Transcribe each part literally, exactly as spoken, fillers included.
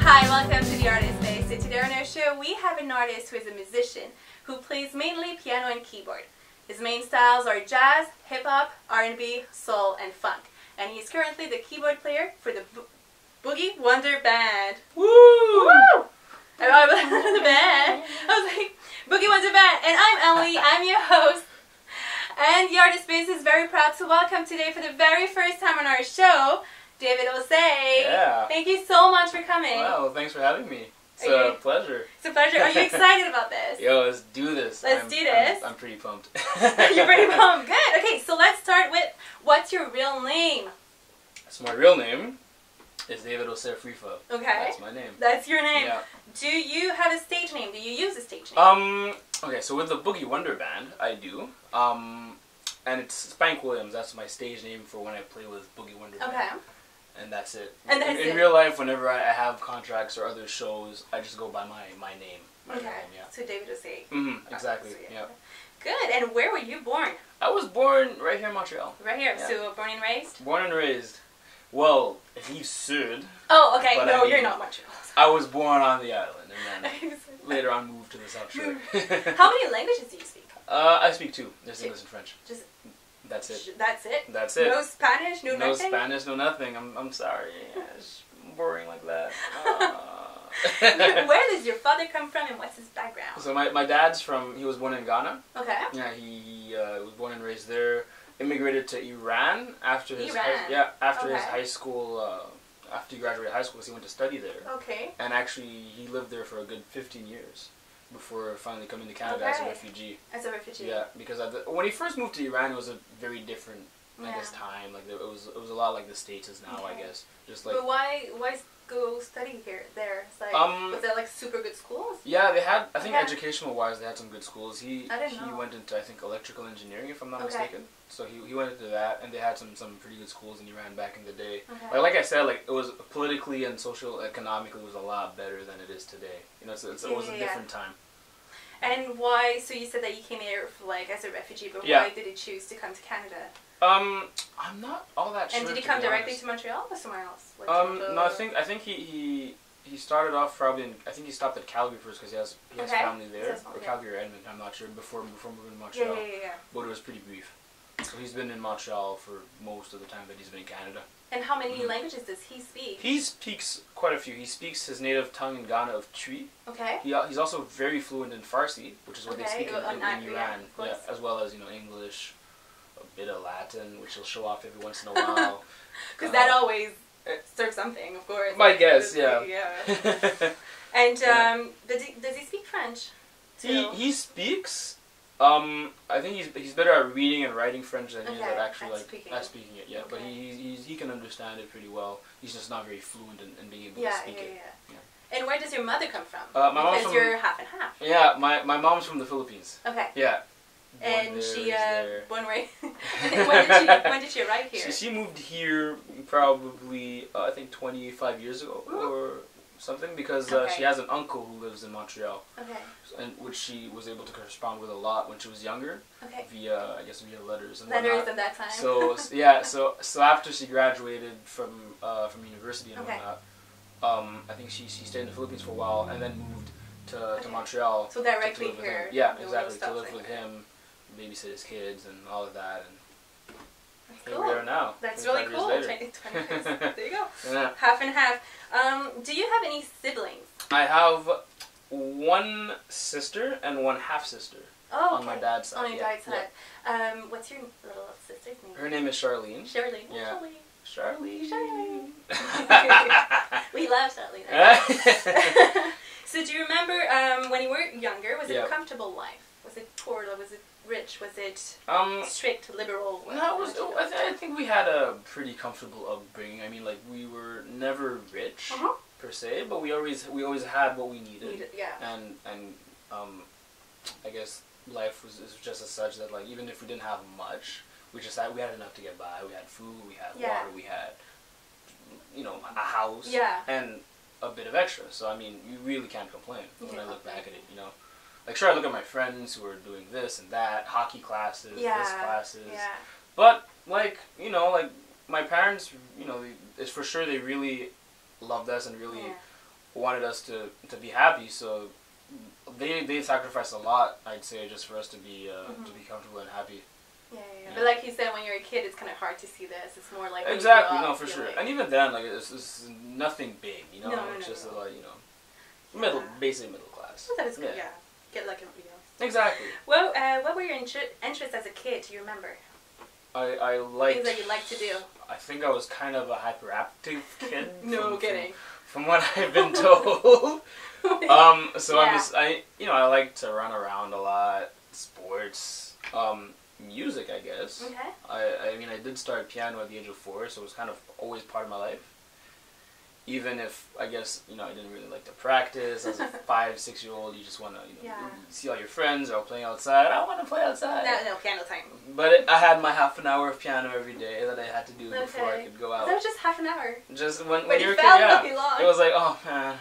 Hi, welcome to the Artist Day. So today on our show we have an artist who is a musician who plays mainly piano and keyboard. His main styles are jazz, hip-hop, R and B, soul, and funk. And he is currently the keyboard player for the Bo Boogie Wonder Band. Woo! Woo! I was the band. I was like, Boogie Wonder Band. And I'm Emily, I'm your host. And the Artist Space is very proud to welcome today for the very first time on our show, David Osei. Yeah. Thank you so much for coming. Wow, thanks for having me. It's Are a you- pleasure. It's a pleasure. Are you excited about this? Yo, let's do this. Let's I'm, do this. I'm, I'm pretty pumped. You're pretty pumped. Good. Okay, so let's start with, what's your real name? So my real name is David Osei Frifa. Okay. That's my name. That's your name. Yeah. Do you have a stage name? Do you use a stage name? Um. Okay, so with the Boogie Wonder Band, I do. Um, and it's Spank Williams. That's my stage name for when I play with Boogie Wonder Band. Okay. And that's it. And that's in, in it. real life, whenever I, I have contracts or other shows, I just go by my my name. My Okay. name, yeah. So David Osei. Mm-hmm. Exactly. So, Yeah. Good. And where were you born? I was born right here in Montreal. Right here. Yeah. So born and raised? Born and raised. Well, Rive Sud. Oh, okay. But no, I mean- you're not Montreal. I was born on the island, and then later on moved to the South Shore. How many languages do you speak? Uh, I speak two. There's Two. English and French. Just That's it. That's it. That's it. No Spanish, no, No nothing. Spanish, no nothing. I'm I'm sorry. Yeah, it's boring like that. Where Uh. does your father come from, and what's his background? So my, my dad's from, he was born in Ghana. Okay. Yeah, he, he uh, was born and raised there. Immigrated to Iran after his Iran. High, yeah after his Okay. high school. Uh, after he graduated high school, so he went to study there. Okay. And actually, he lived there for a good fifteen years before finally coming to Canada as a Okay. refugee. As a refugee. Yeah, because at the, when he first moved to Iran, it was a very different, I Yeah. guess, time. Like there, it was, it was a lot like the States is now, Okay. I guess. Just like, But why why go study here there? It's like, Um, was there like super good schools? yeah, they had. I think Okay. educational wise, they had some good schools. He I didn't he know. went into I think electrical engineering, if I'm not Okay. mistaken. So he he went into that, and they had some some pretty good schools in Iran back in the day. Okay. Like, like I said, like it was politically and social economically it was a lot better than it is today. You know, it's, it's, it was Yeah, a yeah, different time. And why? So you said that you came here for, like as a refugee, but Yeah. why did you choose to come to Canada? Um, I'm not all that sure. And did he to come be directly honest. to Montreal or somewhere else? Like Um, Toronto? no, I think I think he he, he started off probably in, I think he stopped at Calgary first because he has he has Okay. family there, That's or okay. Calgary or Edmonton, I'm not sure, before before moving to Yeah, Montreal. yeah, yeah, yeah. But it was pretty brief. So he's been in Montreal for most of the time that he's been in Canada. And how many Mhm. languages does he speak? He speaks quite a few. He speaks his native tongue in Ghana of Twi. Okay. He, al- he's also very fluent in Farsi, which is what they Okay, speak in, well, in, not- in yeah, Iran, of course. as well as you know English, a bit of Latin, which he'll show off every once in a while. Because Uh, that always serves something, of course. My guess, yeah. Yeah. And Yeah. um, does he does he speak French? He too? he speaks. Um, I think he's he's better at reading and writing French than he is Okay, at actually at like speaking. at speaking it. Yeah, but Okay. he he's, he can understand it pretty well. He's just not very fluent in, in being able Yeah, to yeah, speak yeah, it. yeah. And where does your mother come from? Uh, my mom's because from- you're half and half. Yeah, my my mom's from the Philippines. Okay. Yeah. Born And there, she raised uh, there. born where? when did she when did she arrive here? She, she moved here probably uh, I think twenty-five years ago or something because uh, Okay. she has an uncle who lives in Montreal, Okay. and which she was able to correspond with a lot when she was younger Okay. via I guess via letters and Letters whatnot. at that time. So s- yeah, so so after she graduated from uh, from university and Okay. whatnot, um, I think she she stayed in the Philippines for a while and then moved to, Okay. to Montreal. So to- to directly live with here, him. Yeah, no exactly. stuff To live like with that. him, babysit his kids and all of that, and That's here cool. we are now. That's really twenty-five cool. years twenty, later. twenty years. There you go. Yeah. Half and half. Um, do you have any siblings? I have one sister and one half sister Oh, okay. on my dad's side. On your yeah, dad's side. Um, what's your little sister's name? yeah. Her name is Charlene. Charlene. Oh, Yeah. Charlene. Charlene. Charlene. We love Charlene. So do you remember um, when you were younger, was it Yeah. a comfortable life? Was it poor or was it rich? Was it um, strict, liberal? no, it was, I, th- I think we had a pretty comfortable upbringing. I mean, like we were never rich Uh-huh. per se, but we always we always had what we needed, Needed- yeah. and and um, I guess life was, was just as such that like even if we didn't have much, we just had we had enough to get by. We had food, we had Yeah. water, we had you know a house, Yeah. and a bit of extra. So I mean, you really can't complain You when can't I look complain. back at it. You know, like sure I look at my friends who are doing this and that, hockey classes, Yeah. this classes, Yeah. but like you know, like my parents, you know, they, it's for sure they really loved us and really Yeah. wanted us to, to be happy, so they they sacrificed a lot, I'd say, just for us to be uh, mm-hmm. to be comfortable and happy. Yeah, yeah, yeah. Yeah. But like you said, when you're a kid, it's kind of hard to see this. It's more like when Exactly, you grow no, up, for you're sure. like- And even then, like it's, it's nothing big, you know. No, no, it's no, just no. like you know, middle, Yeah. basically middle class. Well, that is good. Yeah. Yeah. Get like everybody else. Exactly. Well, uh, what were your inter- interests as a kid? Do you remember? I I liked. Things that you like to do. I think I was kind of a hyperactive kid. No from, kidding. From, from what I've been told. um. So Yeah. I'm just I you know I like to run around a lot, sports, um, music. I guess. Okay. I I mean I did start piano at the age of four, so it was kind of always part of my life. Even if I guess you know I didn't really like to practice as a five six year old, you just want to you know Yeah. see all your friends are all playing outside. I want to play outside. No, no, piano time. But it, I had my half an hour of piano every day that I had to do before I Okay. could go out. That was just half an hour. Just when, But when you you're a kid, felt yeah. really long. It was like, oh man,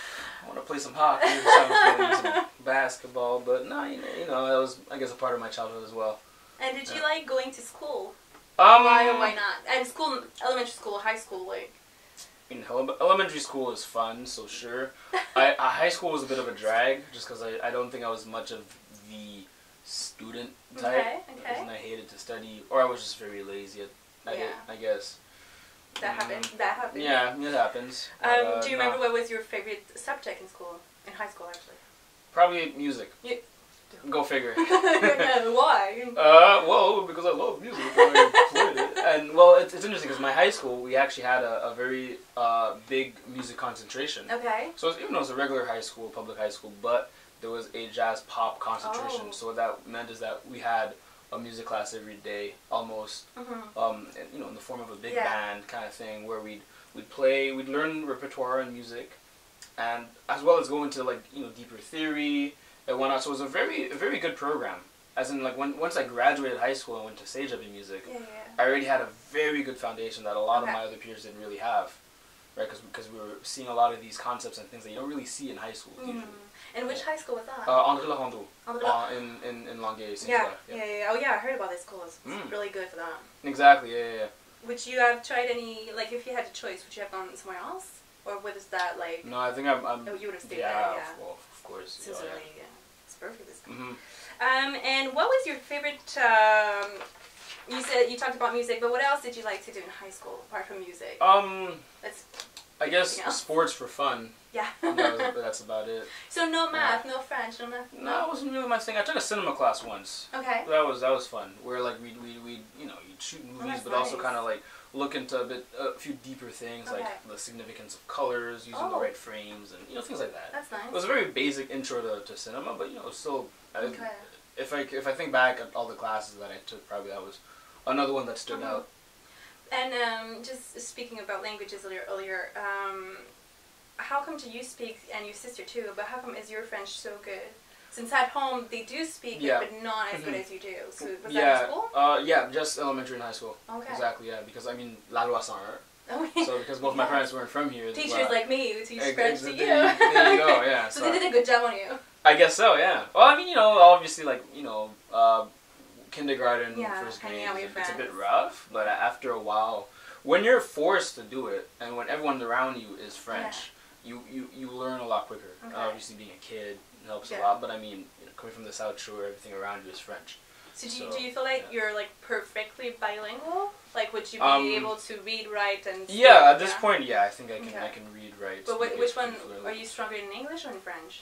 I want to play some hockey or something, some basketball. But no, you know, you know, that was I guess a part of my childhood as well. And did you Yeah. like going to school? Um, Why or why not? And school, elementary school, high school, like. I mean, ele- elementary school is fun, so sure. I, uh, high school was a bit of a drag, just because I, I don't think I was much of the student type. Okay, okay. And I hated to study, or I was just very lazy. At, I, Yeah. I guess. That Mm. happened. That happened. Yeah, it happens. Um, But, uh, do you no. remember what was your favorite subject in school? In high school, actually. Probably music. You- Go figure. No, why? Uh, well, because I love music, I played it. And well, it's, it's interesting because my high school we actually had a, a very uh, big music concentration. Okay. So it was, even though it was a regular high school, public high school, but there was a jazz pop concentration. Oh. So what that meant is that we had a music class every day, almost, Mm-hmm. um, and, you know, in the form of a big Yeah. band kind of thing, where we'd we'd play, we'd learn repertoire and music, and as well as go into like you know deeper theory and whatnot. So it was a very a very good program. As in, like when once I graduated high school and went to Sage Up in music, Yeah, yeah. I already had a very good foundation that a lot Okay. of my other peers didn't really have, right? Because because we were seeing a lot of these concepts and things that you don't really see in high school Mm. usually. And which high school was that? Uh, André Laurando, André- uh, in in in Longueuil, Saint yeah, Hilaire. yeah, yeah, yeah. Oh, yeah. I heard about this school. It's it's Mm. really good for that. Exactly. Yeah, yeah, yeah. Would you have tried any? Like, if you had a choice, would you have gone somewhere else, or was that like? No, I think I'm. I'm Oh, you would have stayed yeah, there. Yeah. Of, well, of course. This is yeah, really yeah. It's perfect. This. yeah. Mhm. Um, and what was your favorite? Um, you said you talked about music, but what else did you like to do in high school apart from music? Um, Let's. I guess Anything else? sports for fun. Yeah. That was, that's about it. So no math, no French, no math. No, it wasn't really my thing. I took a cinema class once. Okay. That was that was fun. Where like we we we you know you'd shoot movies, that's but also nice. kind of like look into a bit a few deeper things Okay. like the significance of colors, using the Oh. right frames, and you know things like that. That's nice. It was a very basic intro to, to cinema, but you know still. I, Okay. If I if I think back at all the classes that I took, probably that was another one that stood Mhm. out. And um, just speaking about languages earlier, earlier um, how come do you speak, and your sister too, but how come is your French so good? Since at home they do speak Yeah. it, but not as good Mhm. as you do. So was yeah. that in school? Uh, yeah, just elementary and high school. Okay. Exactly. Yeah, because I mean La Loi cent un. Okay. So because both my Yeah. parents weren't from here. Teachers well, like me who teach ex- French ex- to there you. you- there you go, yeah, so so- they did a good job on you. I guess so, yeah. Well, I mean, you know, obviously, like, you know, uh, kindergarten, Yeah, first hanging grade, out with it's, your it's a bit friends. rough, but after a while, when you're forced to do it, and when everyone around you is French, you, you, you learn a lot quicker. Okay. Obviously, being a kid helps Yeah. a lot, but I mean, you know, coming from the South Shore, everything around you is French. So do you, So, do you feel like yeah. you're like perfectly bilingual? Like would you be Um, able to read, write, and speak? Yeah, at this point, yeah, I think I can Okay. I can read, write. But wh- speak which it one fluently. are you stronger in English or in French?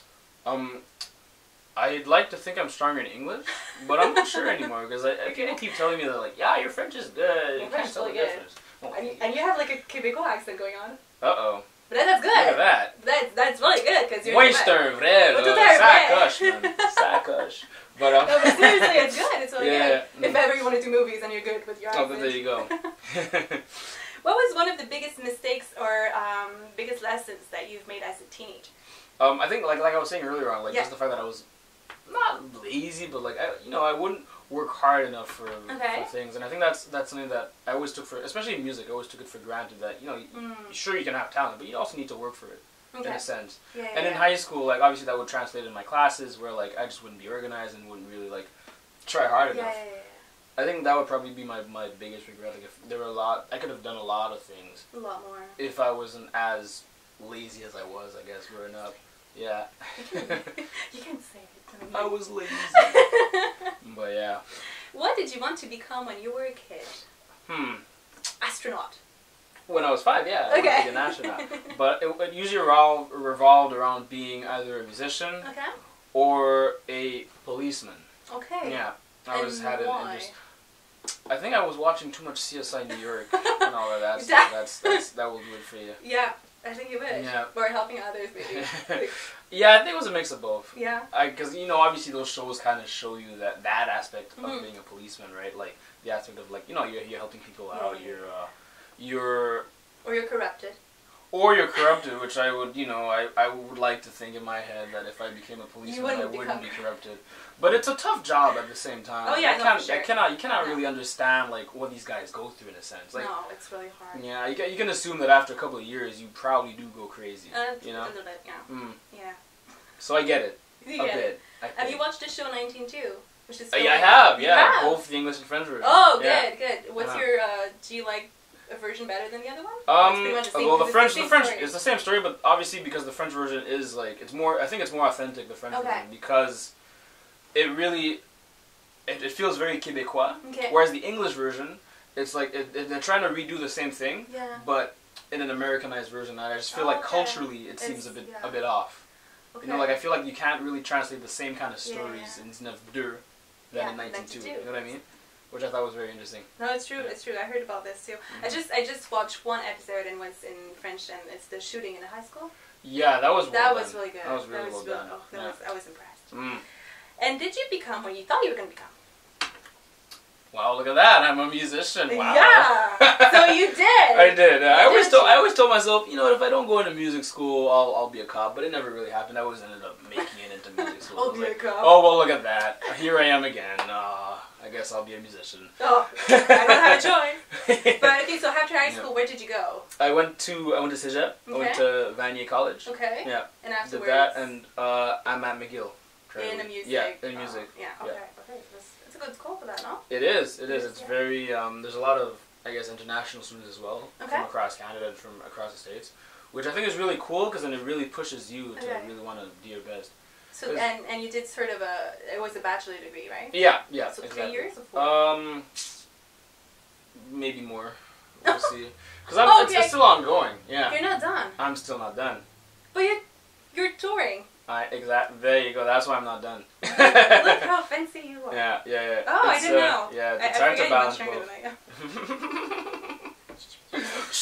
Um, I'd like to think I'm stronger in English, but I'm not sure anymore because I, I- people keep telling me that like, yeah, your French is good. You Your can't French is tell the really good. difference. Oh, And you, and you have like a Quebecois accent going on. uh oh, But that- that's good. look at that. That, that's really good because you're Moi, in je Quebec. suis un vrai, Oh, là. tout est vrai. Sacoche, man. Sacoche. But, um, No, but seriously, it's good. It's really Yeah. good. If ever you want to do movies and you're good with your oh, accent. but there you go. What was one of the biggest mistakes or um, biggest lessons that you've made as a teenager? um, I think, like like I was saying earlier on, like, Yeah. just the fact that I was not lazy, but, like, I, you know, I wouldn't work hard enough for, Okay. for things. And I think that's that's something that I always took for, especially in music, I always took it for granted that, you know, Mm. sure, you can have talent, but you also need to work for it, in Okay. a sense. Yeah, yeah, And in yeah. high school, like, obviously that would translate in my classes where, like, I just wouldn't be organized and wouldn't really, like, try hard yeah, enough. yeah, yeah, I think that would probably be my, my biggest regret. Like, if there were a lot, I could have done a lot of things yeah. A lot more. if I wasn't as lazy as I was, I guess, growing up. Yeah. You can, you can say it to me. I was lazy. But yeah. What did you want to become when you were a kid? Hmm. Astronaut. When I was five, yeah, I Okay. wanted to be an astronaut. But it, it usually revol- revolved around being either a musician Okay. or a policeman. Okay. Yeah. I And always had an why? interest. I think I was watching too much C S I New York and all of that. So That- that's, that's that will do it for you. Yeah, I think you would. Yeah. Or helping others, maybe. Yeah, I think it was a mix of both. Yeah. Because, you know, obviously those shows kind of show you that, that aspect Mhm. of being a policeman, right? Like, the aspect of, like, you know, you're, you're helping people Yeah, out, yeah, you're, uh, you're, Or you're corrupted. or you're corrupted, which I would, you know, I, I would like to think in my head that if I became a policeman, wouldn't I wouldn't become- be corrupted. But it's a tough job at the same time. Oh, yeah, I no, can't, for sure. I cannot, you cannot No. really understand, like, what these guys go through in a sense. Like, No, it's really hard. yeah, you can, you can assume that after a couple of years, you probably do go crazy, Uh, you know? A little bit, yeah. Mm. Yeah. So I get it, You a get it. bit. I Have think. you watched the show nineteen two? Which is Uh, yeah, I filming- have, You yeah, have? both the English and French version. Oh, Yeah. good, good. What's Uh-huh. your, uh, do you like a version better than the other one? It's Um, pretty much the same, well, the 'cause French, it's the same French, story. it's the same story, but obviously because the French version is like, it's more, I think it's more authentic, the French Okay. version, because it really, it, it feels very Québécois, Okay. whereas the English version, it's like, it, it- they're trying to redo the same thing, Yeah. but in an Americanized version, and I just feel Oh, like okay. culturally it It's- seems a bit, yeah. a bit off. Okay. You know, like I feel like you can't really translate the same kind of Yeah, stories yeah. in neuf deux than Yeah, in nineteen two, ninety-two. you know what I mean? Which I thought was very interesting. No, it's true. It's true. I heard about this too. I Mhm. just I just watched one episode and was in French, and it's the shooting in the high school. Yeah, that was well That done. was really good. That was really well done. Oh, that Yeah. was, I was impressed. Mm. And did you become what you thought you were going to become? Wow, look at that! I'm a musician. Wow. Yeah. So you did. I did. I always did told you? I always told myself, you know, if I don't go into music school, I'll I'll be a cop. But it never really happened. I always ended up making it into music school. I I'll was be a like, cop. oh well, look at that. Here I am again. Uh, I guess I'll be a musician. Oh, I don't have a choice. But okay, so after high Yeah. school, where did you go? I went to I went to Cégep. I went Okay. to Vanier College. Okay. Yeah. And Did afterwards. that, and uh, I'm at McGill. in currently. the music. Yeah, in oh, music. yeah. Okay. Okay. That's, that's a good school for that, no? It is. It is. Yes, It's yeah. very. Um, there's a lot of, I guess, international students as well Okay. from across Canada and from across the states, which I think is really cool because then it really pushes you to Okay. really want to do your best. So Cause- and and you did sort of a it was a bachelor degree, right? Yeah. Yeah. So exactly. three years or four? Um, maybe more. We'll see. Because I'm Oh, it's, okay. it's still ongoing. Yeah. You're not done, I'm still not done. but you you're touring. I exact. There you go. That's why I'm not done. Look how fancy you are. Yeah. Yeah. Yeah. Oh, I It's, didn't uh, know. Yeah. I, It's I hard forget to you much balance younger both. than I am.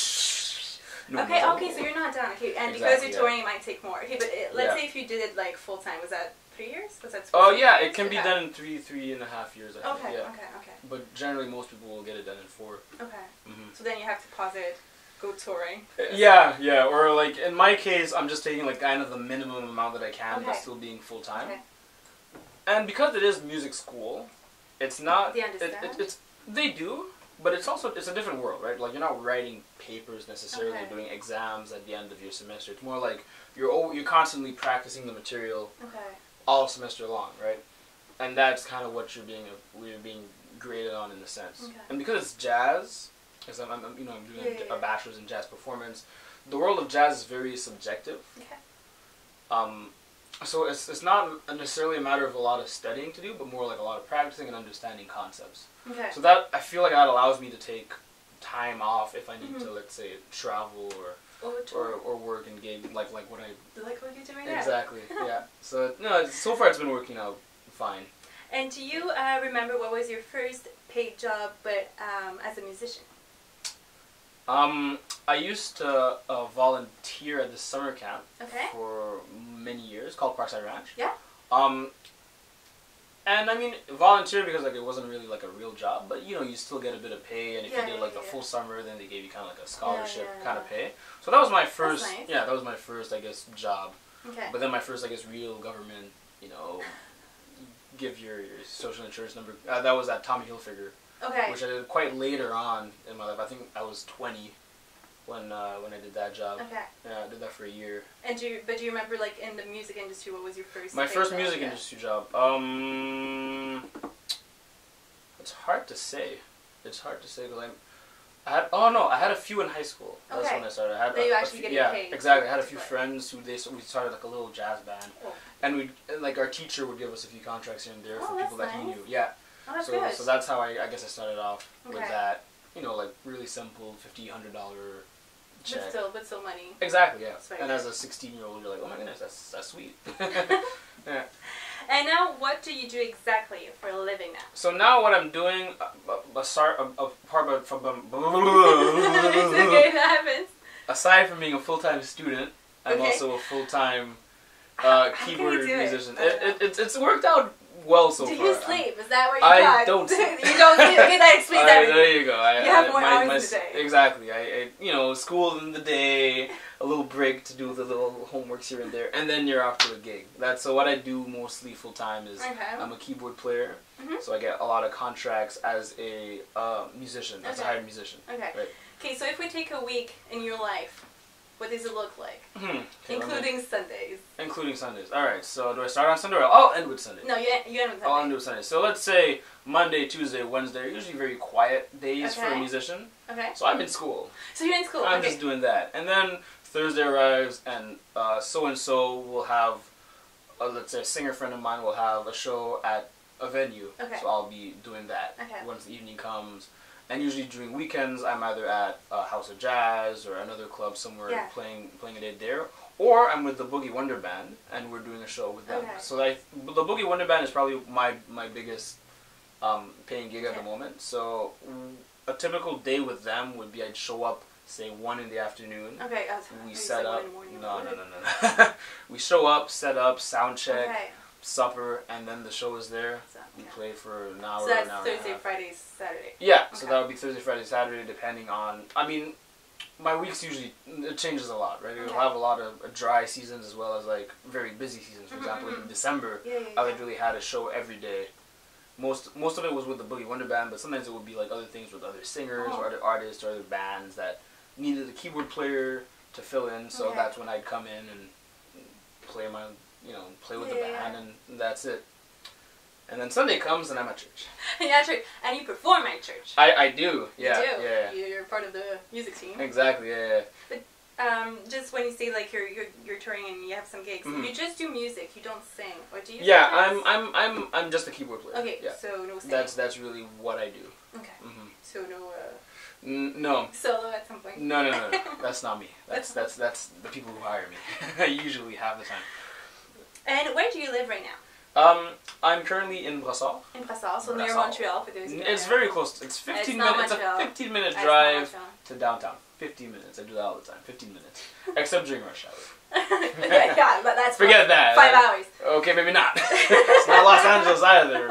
No, Okay, no. okay, so you're not done. Okay, and because Exactly, you're yeah. touring, it might take more. Okay, but it, let's Yeah. say if you did it like full time, was that three years? Was that? Oh supposed to be yeah, three it can years? be Okay. done in three, three and a half years. I think. Okay, Yeah. okay, okay, But generally, most people will get it done in four. okay. Mm-hmm. So then you have to pause it, go touring. Yeah, yeah. Or like in my case, I'm just taking like kind of the minimum amount that I can, but Okay. still being full time. Okay. And because it is music school, it's not. They it- understand? It, it's they do, but it's also it's a different world, right? Like you're not writing papers necessarily, Okay. doing exams at the end of your semester. It's more like you're al- you're constantly practicing the material Okay. all semester long, right? And that's kind of what you're being we're being graded on in a sense. Okay. And because it's jazz, because I'm, I'm you know I'm doing Yeah, a, yeah, a yeah. bachelor's in jazz performance, the world of jazz is very subjective. Okay. Um, so it's it's not necessarily a matter of a lot of studying to do, but more like a lot of practicing and understanding concepts. Okay. So that I feel like that allows me to take time off if I need Mhm. to, let's say, travel or Oh, or, tour. or work and gig like like what I Like what you're doing now. exactly yeah. So no, it's, so far it's been working out fine. And do you uh, remember what was your first paid job, but um, as a musician? Um, I used to uh, volunteer at the summer camp Okay. for many years called Parkside Ranch. Yeah. Um, and I mean volunteer because like it wasn't really like a real job, but you know you still get a bit of pay, and if Yeah, you did yeah, like yeah, the yeah. full summer, then they gave you kind of like a scholarship yeah, kind of yeah. pay. So that was my first. nice. Yeah, that was my first I guess job. Okay. But then my first I guess real government, you know, give your, your social insurance number. Uh, that was at Tommy Hilfiger. Okay. Which I did quite later on in my life. I think I was twenty when uh, when I did that job. Okay. Yeah, I did that for a year. And do you, but do you remember like in the music industry, what was your first? My paid first job? music Yeah. industry job. Um, it's hard to say. It's hard to say because I'm. I had, oh no, I had a few in high school. That's Okay. when I started. I had Then a, you a actually few, getting yeah, paid exactly. I had a to few play. friends who they so we started like a little jazz band, Oh. and we like our teacher would give us a few contracts here and there Oh, for people that's that he nice. knew. Yeah. Oh, that's so good. so that's how I I guess I started off with Okay. that. You know, like really simple fifty hundred dollar check. But still, but still money. Exactly. Yeah. That's very And good. as a sixteen year old, you're like, oh my goodness, that's that's sweet. Yeah. And now, what do you do exactly for a living now? So now what I'm doing, uh, aside, uh, apart from, It's okay, that happens. aside from being a full-time student, I'm Okay. also a full-time How- uh, how can you keyboard do it? musician. I It, don't know. it, it's, it's worked out well so do far. you I'm- sleep? Is that where you I got? don't sleep. You don't sleep? Okay, that explains I, everything. there you go. I, You have I, more my, hours my, in the day. Exactly. I, I, you know, school in the day, a little break to do the little homeworks here and there, and then you're off to a gig. That's so what I do mostly full time is Okay. I'm a keyboard player, Mhm. so I get a lot of contracts as a uh, musician, as a Okay. hired musician. Okay. Right. Okay, so if we take a week in your life, what does it look like? Hmm. Okay, let me- Including Sundays. including Sundays. All right. So do I start on Sunday or I'll end with Sunday? No, you, you end with I'll Sunday. end with Sunday. So let's say Monday, Tuesday, Wednesday are usually very quiet days for a Okay. musician. Okay. So I'm in school. So you're in school. I'm okay. just doing that. And then Thursday arrives, and uh, so-and-so will have, uh, let's say a singer friend of mine will have a show at a venue. Okay. So I'll be doing that Okay. once the evening comes. And usually during weekends, I'm either at a House of Jazz or another club somewhere Yeah. playing playing a day there. Or I'm with the Boogie Wonder Band, and we're doing a show with them. Okay. So I, the Boogie Wonder Band is probably my, my biggest um, paying gig at Okay. the moment. So mm, a typical day with them would be I'd show up, say, one in the afternoon. Okay. Uh, We you set said one up. in the morning. No, no, no, no, no. We show up, set up, sound check, Okay. supper, and then the show is there. So, We yeah. play for an hour, So that's an hour and a Thursday, half. Friday, Saturday. Yeah, so Okay. that would be Thursday, Friday, Saturday, depending on. I mean, my weeks usually it changes a lot, right? You'll Okay. have a lot of uh, dry seasons as well as like very busy seasons. For Mhm, example, mhm. in December, Yeah, yeah, I yeah. literally had a show every day. Most most of it was with the Boogie Wonder Band, but sometimes it would be like other things with other singers Oh. or other artists or other bands that needed a keyboard player to fill in. So Okay. that's when I'd come in and play my, you know, play with Yeah, the yeah, band, yeah. and that's it. And then Sunday comes and I'm at church. Yeah, church. And you perform at church. I, I do, yeah, You do. yeah, You- You're part of the music team. exactly, yeah, yeah. Um, just when you say like you're you're, you're touring and you have some gigs, Mhm. you just do music. You don't sing, or do you? Yeah, sometimes? I'm, I'm, I'm, I'm just a keyboard player. Okay, Yeah, so no singing. that's that's really what I do. Okay. hmm So no uh, N- no, solo at some point. no, no, no, no. That's not me. That's that's that's the people who hire me. I usually have the time. And where do you live right now? Um, I'm currently in Brassard. In Brassard, so near Brassard. Montreal. For those who don't It's know. very close. It's fifteen not minutes. It's Montreal. a fifteen minute It's not drive Montreal. to downtown. Fifteen minutes. I do that all the time. Fifteen minutes, except during rush hour. yeah, yeah, but that's Forget five, that. Five Uh, hours. Okay, maybe not. It's not Los Angeles either,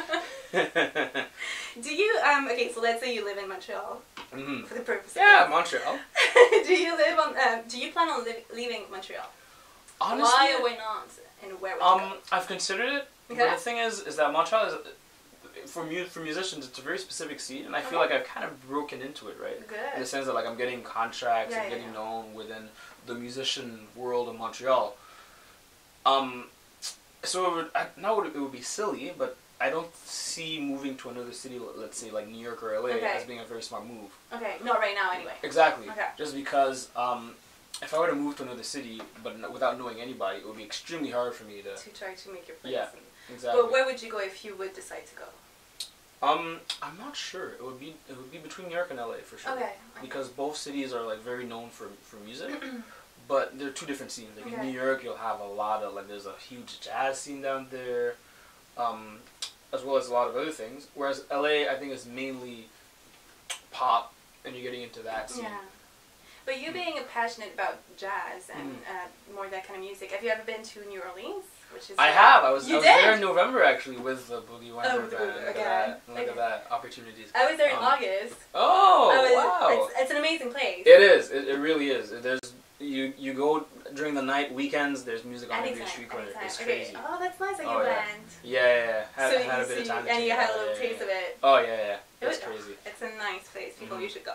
but. Do you um? Okay, so let's say you live in Montreal hmm for the purpose. Yeah, Of Montreal. this. Do you live on? Um, do you plan on li- leaving Montreal? Honestly, Why or why not? And where would you um, I've considered it. Okay. But the thing is, is that Montreal is, for mu- for musicians, it's a very specific scene, and I feel Okay. like I've kind of broken into it, right? go? In the Good. sense that like I'm getting contracts Yeah, and yeah, getting yeah. known within the musician world of Montreal. Um, so it would I, now it would be silly, but I don't see moving to another city, let's say like New York or L A, Okay. as being a very smart move. Okay, not right now anyway. Exactly. Okay. Just because um, if I were to move to another city, but n- without knowing anybody, it would be extremely hard for me to. To try to make your place. Yeah, And- Exactly. But where would you go if you would decide to go? Um, I'm not sure. It would be it would be between New York and L A for sure. Okay. Because both cities are like very known for for music, but they're two different scenes. Like Okay. in New York, you'll have a lot of like there's a huge jazz scene down there, um, as well as a lot of other things. Whereas L A, I think, is mainly pop, and you're getting into that scene. Yeah. But you being passionate about jazz and Mm. uh, more that kind of music, have you ever been to New Orleans? Which is I have. I was, You I was did? there in November actually with the Boogie Wonder Oh, Band. the Look Boogie- at okay. that. Look Okay. at that. Opportunities. I was there in Um, August. Oh, I was, wow. It's, it's an amazing place. It is. It, it really is. There's you you go during the night, weekends. There's music on every Anytime, street corner. anytime. It's Okay. crazy. Oh, that's nice that Oh, you yeah. went. Yeah, yeah, yeah. Had, so had you a bit see, of time. to and check you it had out. a little Yeah, taste yeah, of yeah. it. Oh yeah, yeah. It It's was- crazy. It's a nice place. People, Mhm. you should go.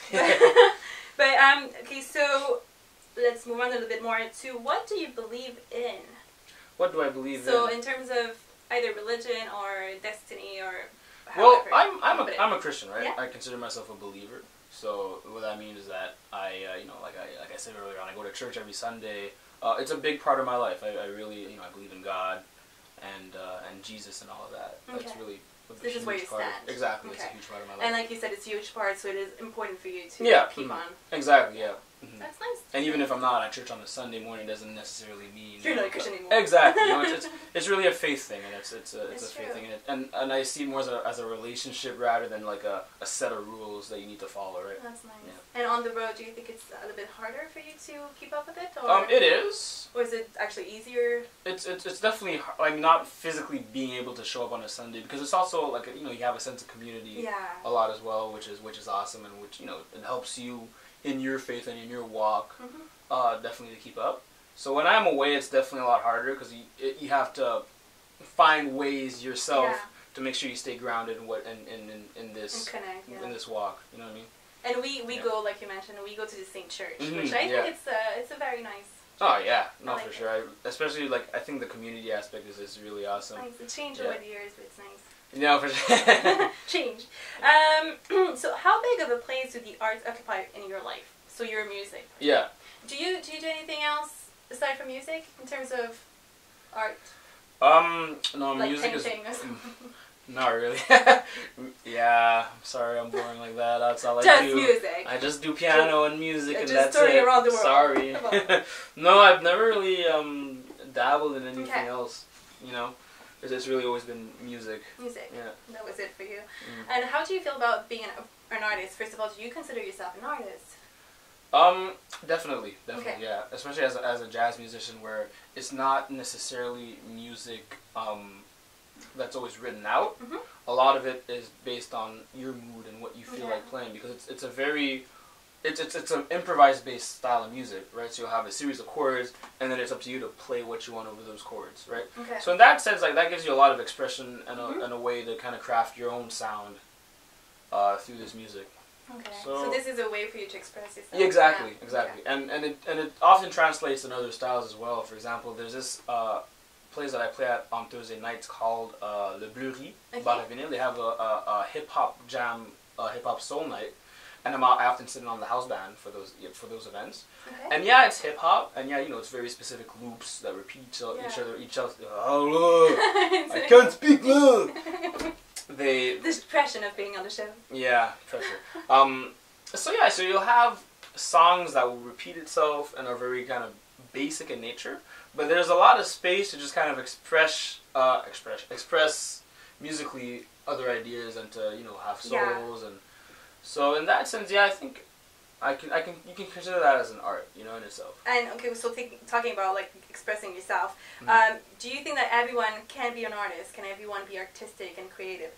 But um, okay, so let's move on a little bit more to what do you believe in? What do I believe So in? in terms of either religion or destiny or Well, however I'm I'm you put a it. I'm a Christian, right? Yeah. I consider myself a believer. So what that means is that I, uh, you know, like I like I said earlier on, I go to church every Sunday. Uh, it's a big part of my life. I, I really, you know, I believe in God and uh, and Jesus and all of that. Okay. That's really a This is where you part stand. Of, exactly, Okay. it's a huge part of my life. And like you said, it's a huge part, so it is important for you to yeah, keep mhm. on. Exactly, yeah. Mm-hmm. That's nice. And even if I'm not at church on a Sunday morning, doesn't necessarily mean You're you know, not a Christian that- anymore. Exactly. You know, it's, it's it's really a faith thing, and it's it's a it's, It's a faith true. thing, and, it, and and I see it more as a as a relationship rather than like a, a set of rules that you need to follow, right? That's nice. Yeah. And on the road, do you think it's a little bit harder for you to keep up with it, or Um, it is. or is it actually easier? It's it's it's definitely h- like not physically being able to show up on a Sunday because it's also like you know you have a sense of community Yeah. a lot as well, which is which is awesome, and which you know it helps you in your faith and in your walk. Mhm. Uh, definitely to keep up. So when I'm away, it's definitely a lot harder because you it, you have to find ways yourself Yeah. to make sure you stay grounded in what in in, in, in this And connect. Yeah. in this walk. You know what I mean? And we, we Yeah. go, like you mentioned, we go to the same church, Mhm, which I yeah. think it's a, it's a very nice. Oh yeah, no I like for it. sure. I, especially like I think the community aspect is, is really awesome. Nice. It changed Yeah. over the years, but it's nice. No, for sure. Changed. Um, so how big of a place do the arts occupy in your life? So your music. Yeah. Do you do you do anything else aside from music in terms of art? Um. No, Like music painting or is something? not really. Yeah. I'm sorry, I'm boring like that. That's all I Just do. music. I just do piano and music, Yeah, and just that's touring it. around the world. Sorry. Come on. No, I've never really um dabbled in anything Okay. else. You know, it's it's really always been music. Music. Yeah. That was it for you. Mm. And how do you feel about being an, an artist? First of all, do you consider yourself an artist? Um, definitely, definitely, Okay. yeah. Especially as a, as a jazz musician, where it's not necessarily music um, that's always written out. Mhm. A lot of it is based on your mood and what you feel Yeah. like playing, because it's it's a very it's it's it's an improvised based style of music, right? So you'll have a series of chords, and then it's up to you to play what you want over those chords, right? Okay. So in that sense, like that gives you a lot of expression and a, Mhm. and a way to kind of craft your own sound uh, through this music. Okay. So- So, this is a way for you to express yourself. Yeah, exactly, Yeah. exactly, and and it and it often translates in other styles as well. For example, there's this uh, place that I play at on Thursday nights called uh, Le Bleury. Okay. Barrevinil. They have a, a, a hip hop jam, uh, hip hop soul night, and I'm I often sit in on the house band for those for those events. Okay. And yeah, it's hip hop, and yeah, you know, it's very specific loops that repeat each, o- each Yeah. other, each other. Oh, I can't speak loud. They The depression of being on the show. yeah, pressure. Um, so yeah, so you'll have songs that will repeat itself and are very kind of basic in nature, but there's a lot of space to just kind of express, uh, express, express musically other ideas and to you know have Yeah. solos and so in that sense, yeah, I think I can, I can, you can consider that as an art, you know, in itself. And okay, so think, talking about like expressing yourself, Mhm. um, do you think that everyone can be an artist? Can everyone be artistic and creative?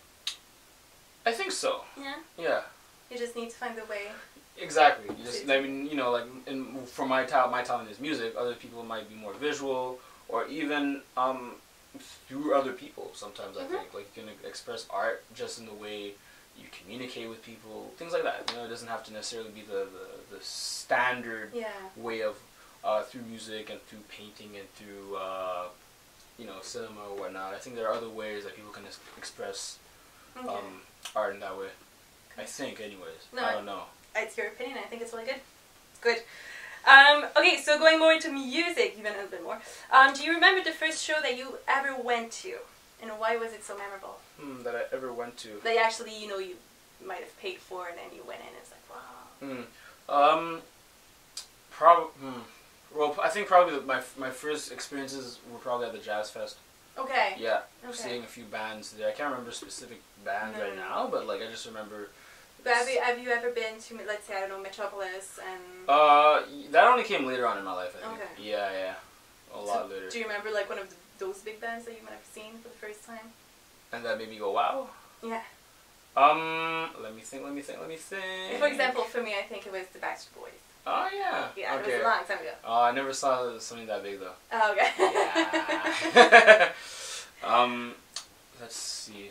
I think so. Yeah. Yeah. You just need to find the way. Exactly. You just, I mean, you know, like in, for my talent, my talent is music. Other people might be more visual, or even um, through other people. Sometimes I Mhm. think like you can express art just in the way you communicate with people, things like that. You know, it doesn't have to necessarily be the the, the standard Yeah. way of uh, through music and through painting and through uh, you know cinema or whatnot. I think there are other ways that people can ex- express Okay. um, art in that way. I think, anyways. No, I don't know. It's your opinion. I think it's really good. Good. Um, okay, so going more into music, even a little bit more. Um, do you remember the first show that you ever went to, and why was it so memorable? Hmm, that I ever went to. That you actually, you know, you might have paid for, and then you went in. and It's like, wow. Hmm. Um. Prob. Hmm. Well, I think probably the, my my first experiences were probably at the Jazz Fest. Okay. Yeah, Okay. seeing a few bands there. I can't remember specific bands right No. now, but like I just remember. But have you have you ever been to, let's say, I don't know, Metropolis and? Uh, that only came later on in my life. I think. Okay. Yeah, yeah, a lot later. Do you remember like one of the, those big bands that you might have seen for the first time? And that made me go, wow. Yeah. Um, let me think. Let me think. Let me think. For example, for me, I think it was the Backstreet Boys. Oh yeah. Yeah, Okay. it was a long time ago. Oh, I never saw something that big though. Oh, okay. Yeah. um, let's see.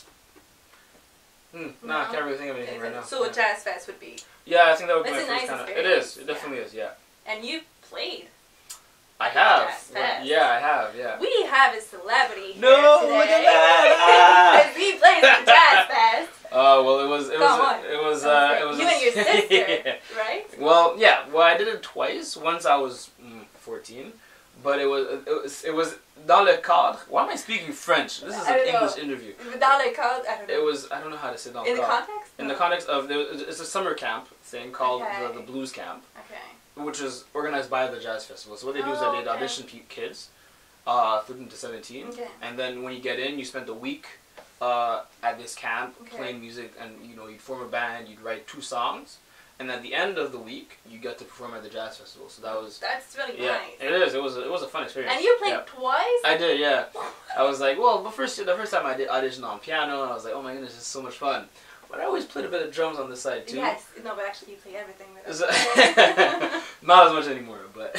Hmm, no, I No? can't really think of anything right now. So yeah. a Jazz Fest would be. Yeah, I think that would be That's my a first nice kind of. It experience, is. It definitely is. Yeah. And you played. I At have. Jazz Right, Fest. yeah, I have. Yeah. We have a celebrity here No, today. look at that! Because he plays at Jazz Fest. Oh well, it was it Go was on. it was That uh was it was you a- and your sister, Yeah. right? Well, yeah. Well, I did it twice. Once I was mm, fourteen, but it was it was it was dans le cadre. Why am I speaking French? This is I an don't know. English interview. Dans le cadre, I don't know. It was I don't know how to say dans le in the cadre. context. In No. the context of there was, it's a summer camp thing called Okay. the, the Blues Camp, Okay. which is organized by the Jazz Festival. So what they do is Oh, that they okay. audition pe- kids, uh, thirteen to seventeen, Okay. and then when you get in, you spend a week uh, at this camp Okay. playing music, and you know you'd form a band, you'd write two songs, and at the end of the week, you get to perform at the Jazz Festival. So that was That's really yeah, nice. it is. It was a, it was a fun experience. And you played Yeah. twice? I did, yeah. I was like, well, the first the first time I did audition on piano, and I was like, oh my goodness, this is so much fun. But I always played a bit of drums on the side too. Yes. No, but actually you play everything with us. So- Not as much anymore, but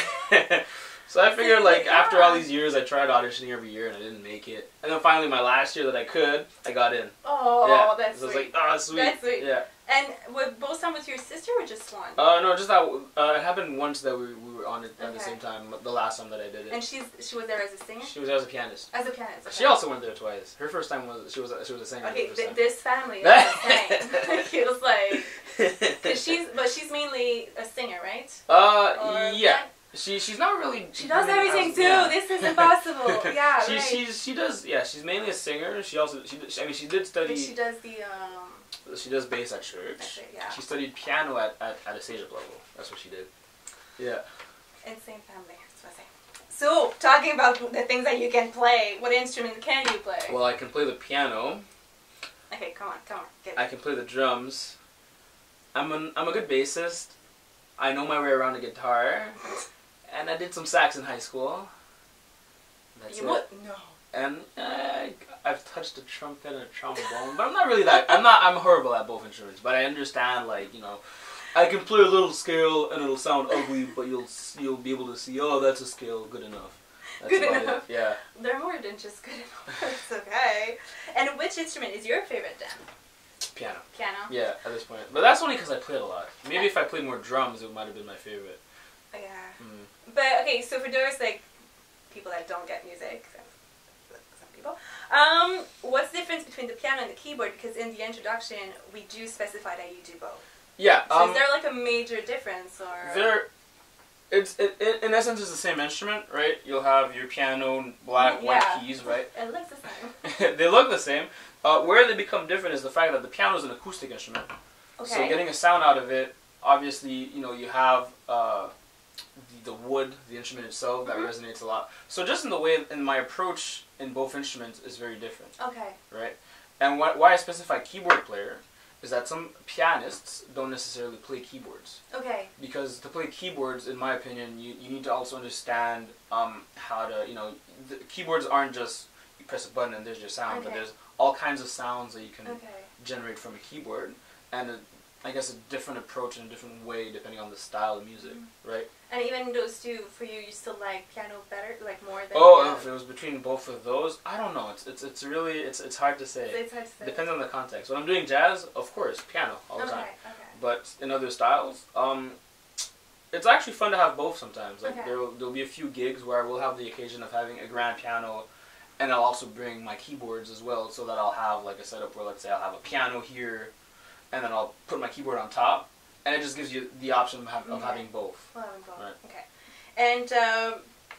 so I figured like after all these years, I tried auditioning every year and I didn't make it, and then finally my last year that I could, I got in. Oh, yeah. that's so I was sweet. like, oh, sweet. That's sweet. Yeah. And were both times with your sister or just one? Uh, no, just that. Uh, it happened once that we, we were on it at the Okay. same time. The last time that I did it. And she's she was there as a singer? She was as a pianist. As a pianist. Okay. She also went there twice. Her first time was she was she was a singer. Okay, the th- first this family is the same. Feels like time. cause she's but she's mainly a singer, right? uh, Or- yeah. She she's not really. She does really everything has- too. yeah. This is impossible. Yeah, she right. she's she does yeah. She's mainly a singer. She also she, did- I mean she did study. But she does the um. She does bass at church. That's it, yeah. She studied piano at, at, at a stage up level. That's what she did. Yeah. And same family. That's what I say. So talking about the things that you can play, what instrument can you play? Well, I can play the piano. Okay, come on, come on, get it. I can play the drums. I'm an I'm a good bassist. I know my way around a guitar, and I did some sax in high school. That's you it. would no. And uh, I've touched a trumpet and a trombone, but I'm not really that. I'm not. I'm horrible at both instruments, but I understand. Like you know, I can play a little scale and it'll sound ugly, but you'll you'll be able to see. Oh, that's a scale. Good enough. That's Good about enough. It. Yeah. They're more than just good enough. It's okay. And which instrument is your favorite then? Piano. Piano. Yeah, at this point, but that's only because I played a lot. Maybe if I played more drums, it might have been my favorite. Yeah. Mm. But okay, so for those like people that don't get music, some people, um, what's the difference between the piano and the keyboard? Because in the introduction we do specify that you do both. Yeah. So Um, is there like a major difference or? there, it's it, it, in essence it's the same instrument, right? You'll have your piano, black, white Yeah. keys, right? It looks the same. They look the same. Uh, where they become different is the fact that the piano is an acoustic instrument. Okay. So getting a sound out of it, obviously, you know, you have uh, the, the wood, the instrument itself, that Mhm. resonates a lot. So just in the way, in my approach in both instruments is very different, Okay. right? And wh- why I specify keyboard player is that some pianists don't necessarily play keyboards. Okay. Because to play keyboards, in my opinion, you, you need to also understand um, how to, you know, the keyboards aren't just you press a button and there's your sound, but Okay. there's all kinds of sounds that you can Okay. generate from a keyboard, and a, I guess a different approach and a different way depending on the style of music, Mm-hmm. right? And even those two, for you, you still like piano better, like more than. Oh, uh, if it was between both of those, I don't know. It's it's it's really it's it's hard to say. It's hard to say. Depends on the context. When I'm doing jazz, of course, piano all the Okay. time. Okay. But in other styles, um, it's actually fun to have both sometimes. Like Okay. there'll there'll be a few gigs where we'll have the occasion of having a grand piano, and I'll also bring my keyboards as well, so that I'll have like a setup where, let's say, I'll have a piano here, and then I'll put my keyboard on top, and it just gives you the option of, have, of Okay. having both. Well, having both. Right. Okay. And um,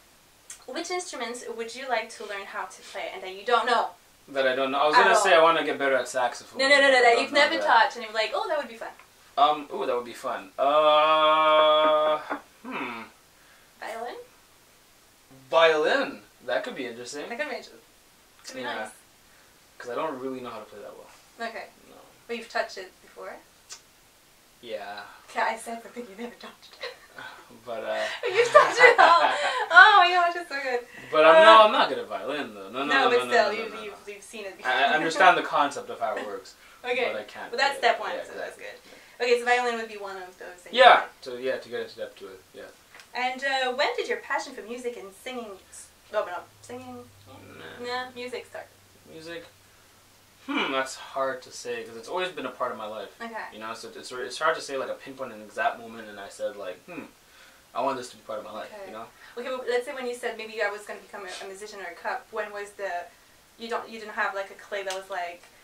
which instruments would you like to learn how to play, and that you don't know? That I don't know. I was At gonna all. say I want to get better at saxophone. No, no, no, but no, I that don't you've know never that. touched, and you're like, oh, that would be fun. Um. Ooh, that would be fun. Uh. Hmm. Violin? Violin. That could be interesting. That could be interesting. Could be Yeah. nice. Because I don't really know how to play that well. Okay. No. But you've touched it before? Yeah. Yeah, I said something you never touched it. But uh. You've touched it all. Oh my gosh, it's so good. But I'm no, I'm not good at violin though. No, no, No, no, but no, no, still, no, you, no, no. you've, you've seen it before. I I understand the concept of how it works, Okay. but I can't. But that's play it. step one, Yeah, so that's exactly. good. Okay, so violin would be one of those things. Yeah. So yeah, to get into depth to it. Yeah. And uh, when did your passion for music and singing, no, but no, singing, Nah. nah, music start? Music. Hmm, that's hard to say because it's always been a part of my life. Okay. You know, so it's it's hard to say like a pinpoint an exact moment, and I said like, hmm, I want this to be part of my life. Okay. You know. Okay, but let's say when you said maybe I was going to become a, a musician or a cup, when was the, you don't, you didn't have like a clay that was like,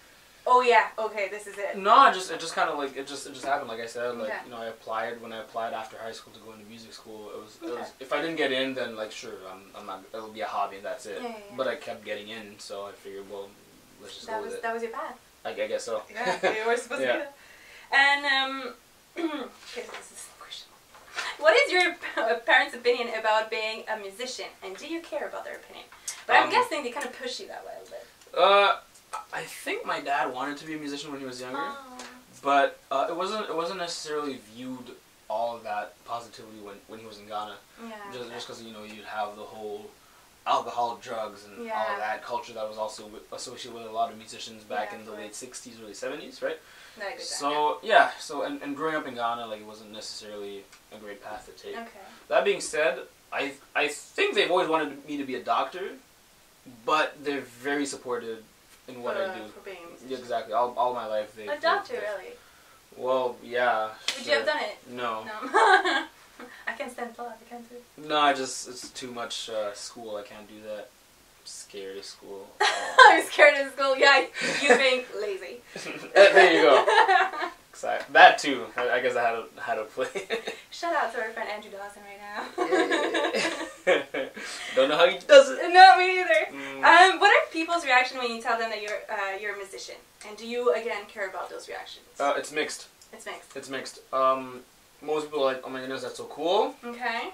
Oh yeah, okay, this is it. No, it just it just kind of like it just it just happened. Like I said, like Okay. you know, I applied when I applied after high school to go into music school. It was, it Okay. was if I didn't get in, then like sure, I'm I'm not. It'll be a hobby and that's it. Yeah, yeah, yeah. But I kept getting in, so I figured, well, let's just That go was with it. that was your path. I, I guess so. Yeah, you were supposed Yeah. to do that. And um, okay, this is a question. What is your p- parents' opinion about being a musician, and do you care about their opinion? But I'm Um, guessing they kind of push you that way a little bit. Uh, I think my dad wanted to be a musician when he was younger, Oh. but uh, it wasn't it wasn't necessarily viewed all that positively when, when he was in Ghana. Yeah. Just just because you know you'd have the whole alcohol, drugs, and all Yeah. of that culture that was also wi- associated with a lot of musicians back Yeah, in the of late course. sixties, early seventies, right? Not a good time, So yeah, so and, and growing up in Ghana, like it wasn't necessarily a great path to take. yeah. Okay. That being said, I I think they've always wanted me to be a doctor, but they're very supportive in what for, I do. For being a musician. Yeah, exactly. All, all my life they. A doctor, really? Well, yeah. Would sure. you have done it? No. No. I can't stand blood. I can't do it. No, I just it's too much uh, school. I can't do that. I'm scared of school. I'm scared of school. Yeah, you being lazy. There you go. Exactly. That too. I, I guess I had to had to play. Shout out to our friend Andrew Dawson right now. Don't know how he does it. No, me neither. Mm. Um, what are people's reaction when you tell them that you're uh, you're a musician? And do you again care about those reactions? Uh, it's mixed. It's mixed. It's mixed. Um, most people are like, oh my goodness, that's so cool. Okay.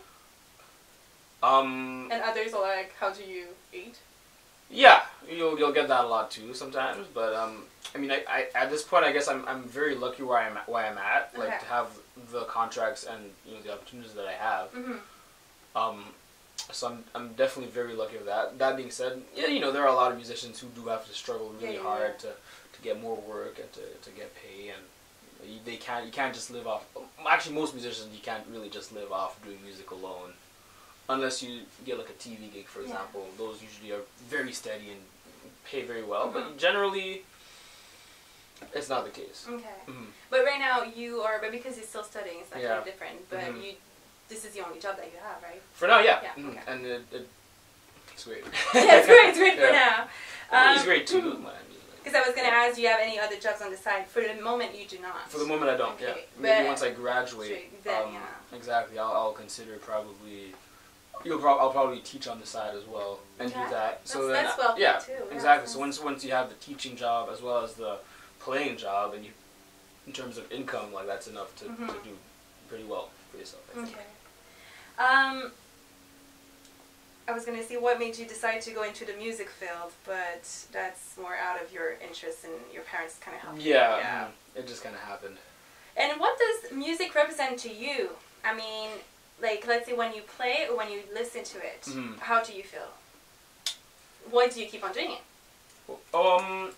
Um, And others are like, how do you eat? yeah, you'll you'll get that a lot too sometimes. But um, I mean, I, I at this point, I guess I'm I'm very lucky where I'm at, where I'm at. Like Okay. to have the contracts and you know the opportunities that I have. Mm-hmm. Um, so I'm I'm definitely very lucky with that. That being said, yeah, you know there are a lot of musicians who do have to struggle really Yeah, yeah, hard yeah. to, to get more work and to, to get pay, and you, they can't you can't just live off. Actually, most musicians you can't really just live off doing music alone, unless you get like a T V gig, for Yeah. example. Those usually are very steady and pay very well, Mhm. but generally, it's not the case. Okay. Mhm. But right now you are, but because you're still studying, it's like Yeah. kind of different. But Mhm. you, this is the only job that you have, right? For now, yeah, Yeah, Mhm. okay. and it, it it's great. Yeah, it's great. It's great for Yeah. now. Well, he's Um, great too. man. Because I was going to ask, do you have any other jobs on the side? For the moment, you do not. For the moment, I don't. Okay, Yeah, but- maybe once I graduate, Straight, then, um, yeah. exactly. I'll, I'll consider probably. You'll prob- I'll probably teach on the side as well and Okay. do that. So That's- then, that's well yeah, paid too, yeah. exactly. So once once you have the teaching job as well as the playing job, and you, in terms of income, like that's enough to, Mhm. to do pretty well for yourself. I think. Okay. Um, I was gonna say what made you decide to go into the music field, but that's more out of your interest and your parents kind of helped you. Yeah, Yeah. mhm. It just kind of happened. And what does music represent to you? I mean, like let's say when you play or when you listen to it, Mhm. how do you feel? Why do you keep on doing it? Um.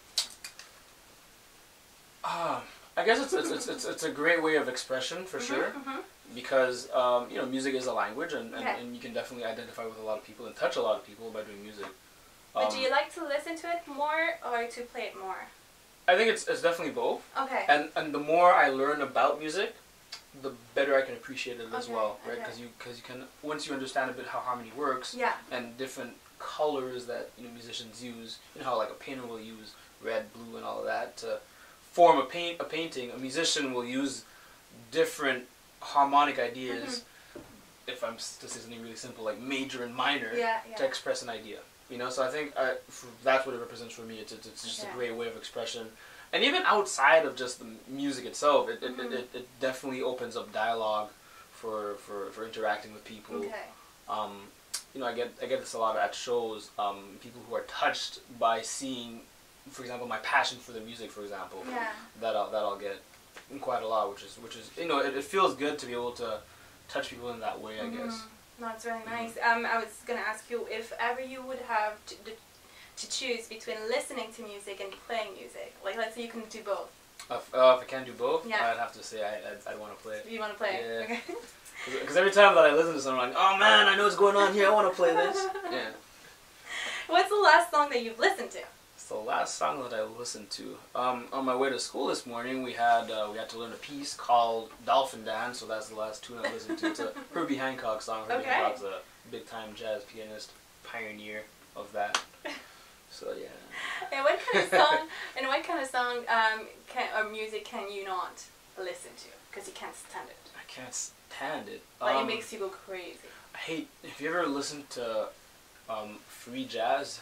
Ah, I guess it's it's, it's it's it's a great way of expression for sure. hmm Because um, you know music is a language, and, and, Okay. and you can definitely identify with a lot of people and touch a lot of people by doing music. But Um, do you like to listen to it more or to play it more? I think it's it's definitely both, Okay. and and the more I learn about music, the better I can appreciate it as Okay, well, right? okay. Because you because you can once you understand a bit how harmony works Yeah. and different colors that you know musicians use, you know how like a painter will use red, blue, and all of that to form a paint a painting. A musician will use different harmonic ideas. Mm-hmm. If I'm s- to say something really simple, like major and minor, Yeah. to Yeah. express an idea. You know, so I think I, f that's what it represents for me. It's it's, it's just Okay. a great way of expression, and even outside of just the music itself, it it, Mhm. it, it, it definitely opens up dialogue for, for, for interacting with people. Okay. Um, you know, I get I get this a lot at shows. Um, people who are touched by seeing, for example, my passion for the music, for example. Yeah. That I'll that I'll get quite a lot, which is which is you know it, it feels good to be able to touch people in that way. I guess. Mhm. No, it's really nice. Um, I was gonna ask you if ever you would have to, to, to choose between listening to music and playing music. Like, let's say you can do both. If, uh, if I can't do both, Yeah. I'd have to say I I'd, I'd want to play it. You want to play? Yeah. Okay. Because every time that I listen to something, I'm like, oh man, I know what's going on here. I want to play this. Yeah. What's the last song that you've listened to? It's the last song that I listened to. Um, on my way to school this morning, we had uh, we had to learn a piece called Dolphin Dance. So that's the last tune I listened to. It's a Herbie Hancock song. Herbie Okay. Hancock's a big time jazz pianist, pioneer of that. So yeah. And what kind of song? And what kind of song um, can or music can you not listen to because you can't stand it? I can't stand it. Like um, it makes you go crazy. I hate. If you ever listen to um, free jazz,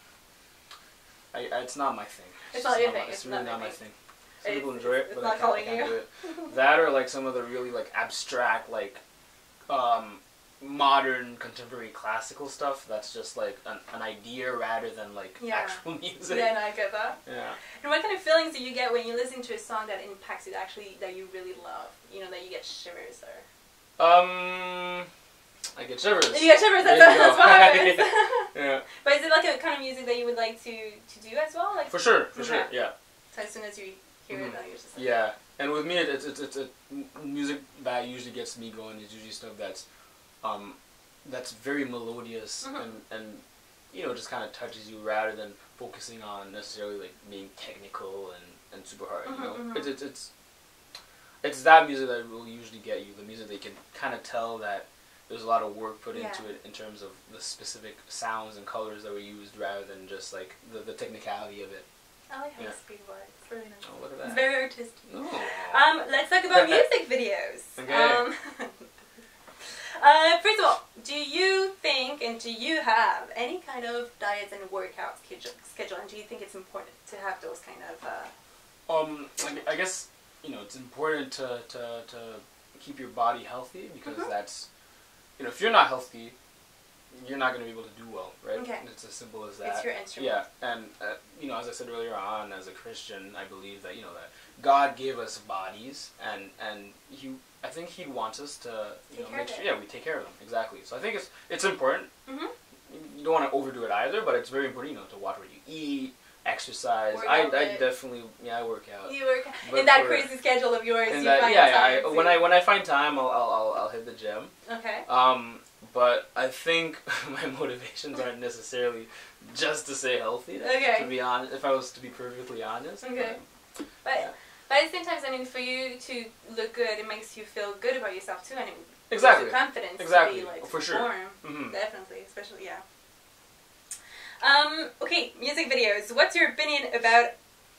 I, I it's not my thing. It's, it's not your not thing. My, it's, it's really not, not my thing. thing. Some It's, people enjoy it, it's but not I can't, I calling can't you. do it. That or like some of the really like abstract like um, modern contemporary classical stuff. That's just like an, an idea rather than like Yeah. actual music. Yeah, no, I get that. Yeah. And what kind of feelings do you get when you listen to a song that impacts you, that actually that you really love? You know, that you get shivers or. Um, I get shivers. You get shivers. That's, There you that's go. what happens. Yeah. But is it like a kind of music that you would like to to do as well? Like For sure. For Okay. sure. Yeah. So as soon as you hear Mhm. it, you're just like, Yeah, and with me, it's it's it's, it's music that usually gets me going is usually stuff that's, um, that's very melodious Mhm. and and, you know, just kind of touches you rather than focusing on necessarily like being technical and, and super hard. Mhm, You know, mhm. it's it's it's it's that music that will usually get you. The music that you can kind of tell that there's a lot of work put Yeah. into it in terms of the specific sounds and colors that were used rather than just like the the technicality of it. I like how Yeah. you speak about it. It's really nice. Oh, look at It's that. very artistic. Oh. Um, let's talk about music videos. Okay. Um, uh, first of all, do you think and do you have any kind of diets and workout schedule, schedule and do you think it's important to have those kind of... Uh, Um, I I guess, you know, it's important to, to, to keep your body healthy because Mhm. that's, you know, if you're not healthy, you're not going to be able to do well, right? Okay. It's as simple as that. It's your instrument. Yeah, and, uh, you know, as I said earlier on, as a Christian, I believe that, you know, that God gave us bodies and, and he, I think he wants us to, you Take know, care make of sure, it. yeah, we take care of them, exactly. So I think it's, it's important. Mhm. You don't want to overdo it either, but it's very important, you know, to watch what you eat, exercise. Work I, out I bit. definitely, yeah, I work out. You work But in that for- crazy schedule of yours. And You that, find yeah, time I, to- when I when I find time, I'll I'll I'll, I'll hit the gym. Okay. Um, but I think my motivations aren't necessarily just to stay healthy. Okay. To be honest, if I was to be perfectly honest. Okay. But, But, Yeah. but at the same time, I mean, for you to look good, it makes you feel good about yourself too, and it gives Exactly. you confidence Exactly. to be like For sure. perform. Mhm. Definitely, especially yeah. Um. Okay, music videos. What's your opinion about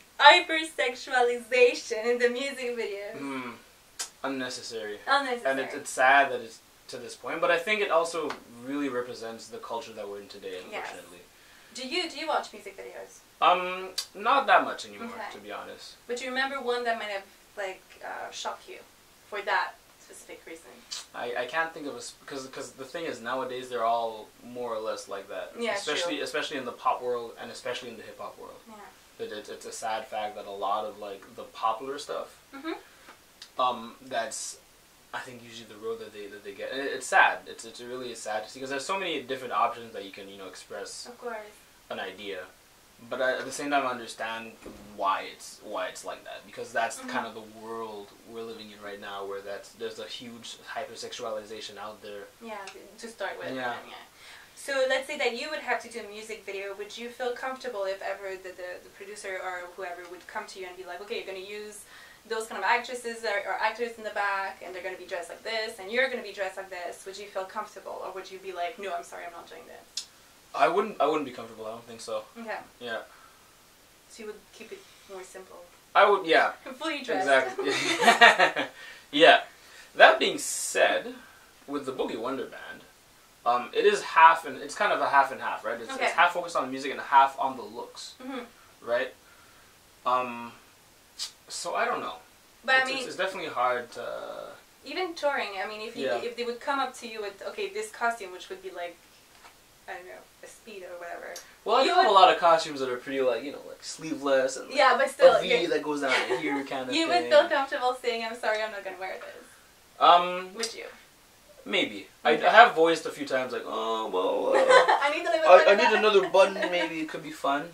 hypersexualization in the music videos? Mm, unnecessary. Unnecessary. And it's it's sad that it's to this point, but I think it also really represents the culture that we're in today. Yes. Unfortunately. do you do you watch music videos? Um, not that much anymore, Okay. to be honest. But you remember one that might have like uh, shocked you for that specific reason? I, I can't think of a because because the thing is nowadays they're all more or less like that. Yeah, especially true. especially in the pop world and especially in the hip hop world. Yeah. It, it, it's a sad fact that a lot of like the popular stuff, Mhm. um, that's I think usually the road that they that they get. And it, it's sad. It's it's really sad to see because there's so many different options that you can you know express Of course. an idea. But I, at the same time, I understand why it's why it's like that because that's Mhm. kind of the world we're living in right now, where that's there's a huge hypersexualization out there. Yeah. To start with. Yeah. and yeah. So let's say that you would have to do a music video. Would you feel comfortable if ever the, the, the producer or whoever would come to you and be like, okay, you're going to use those kind of actresses or, or actors in the back and they're going to be dressed like this and you're going to be dressed like this. Would you feel comfortable or would you be like, no, I'm sorry, I'm not doing this? I wouldn't I wouldn't be comfortable. I don't think so. Okay. Yeah. So you would keep it more simple. I would. Yeah. Fully dressed. Exactly. Yeah. That being said, with the Boogie Wonder Band, um, it is half and it's kind of a half and half, right? It's, Okay. it's half focused on music and half on the looks, hmm right? Um, so I don't know. But it's, I mean, it's, it's definitely hard to. even touring, I mean, if you, Yeah. if they would come up to you with, okay, this costume, which would be like, I don't know, a speed or whatever. Well, I You do have a would- lot of costumes that are pretty like you know like sleeveless and like, Yeah, but still, a V you're- that goes down to here kind of you thing. would feel comfortable saying, I'm sorry, I'm not going to wear this. Um, Would you? maybe. I, Okay. I have voiced a few times like, oh well. Uh, I need to live with I, I that. need another button. Maybe it could be fun.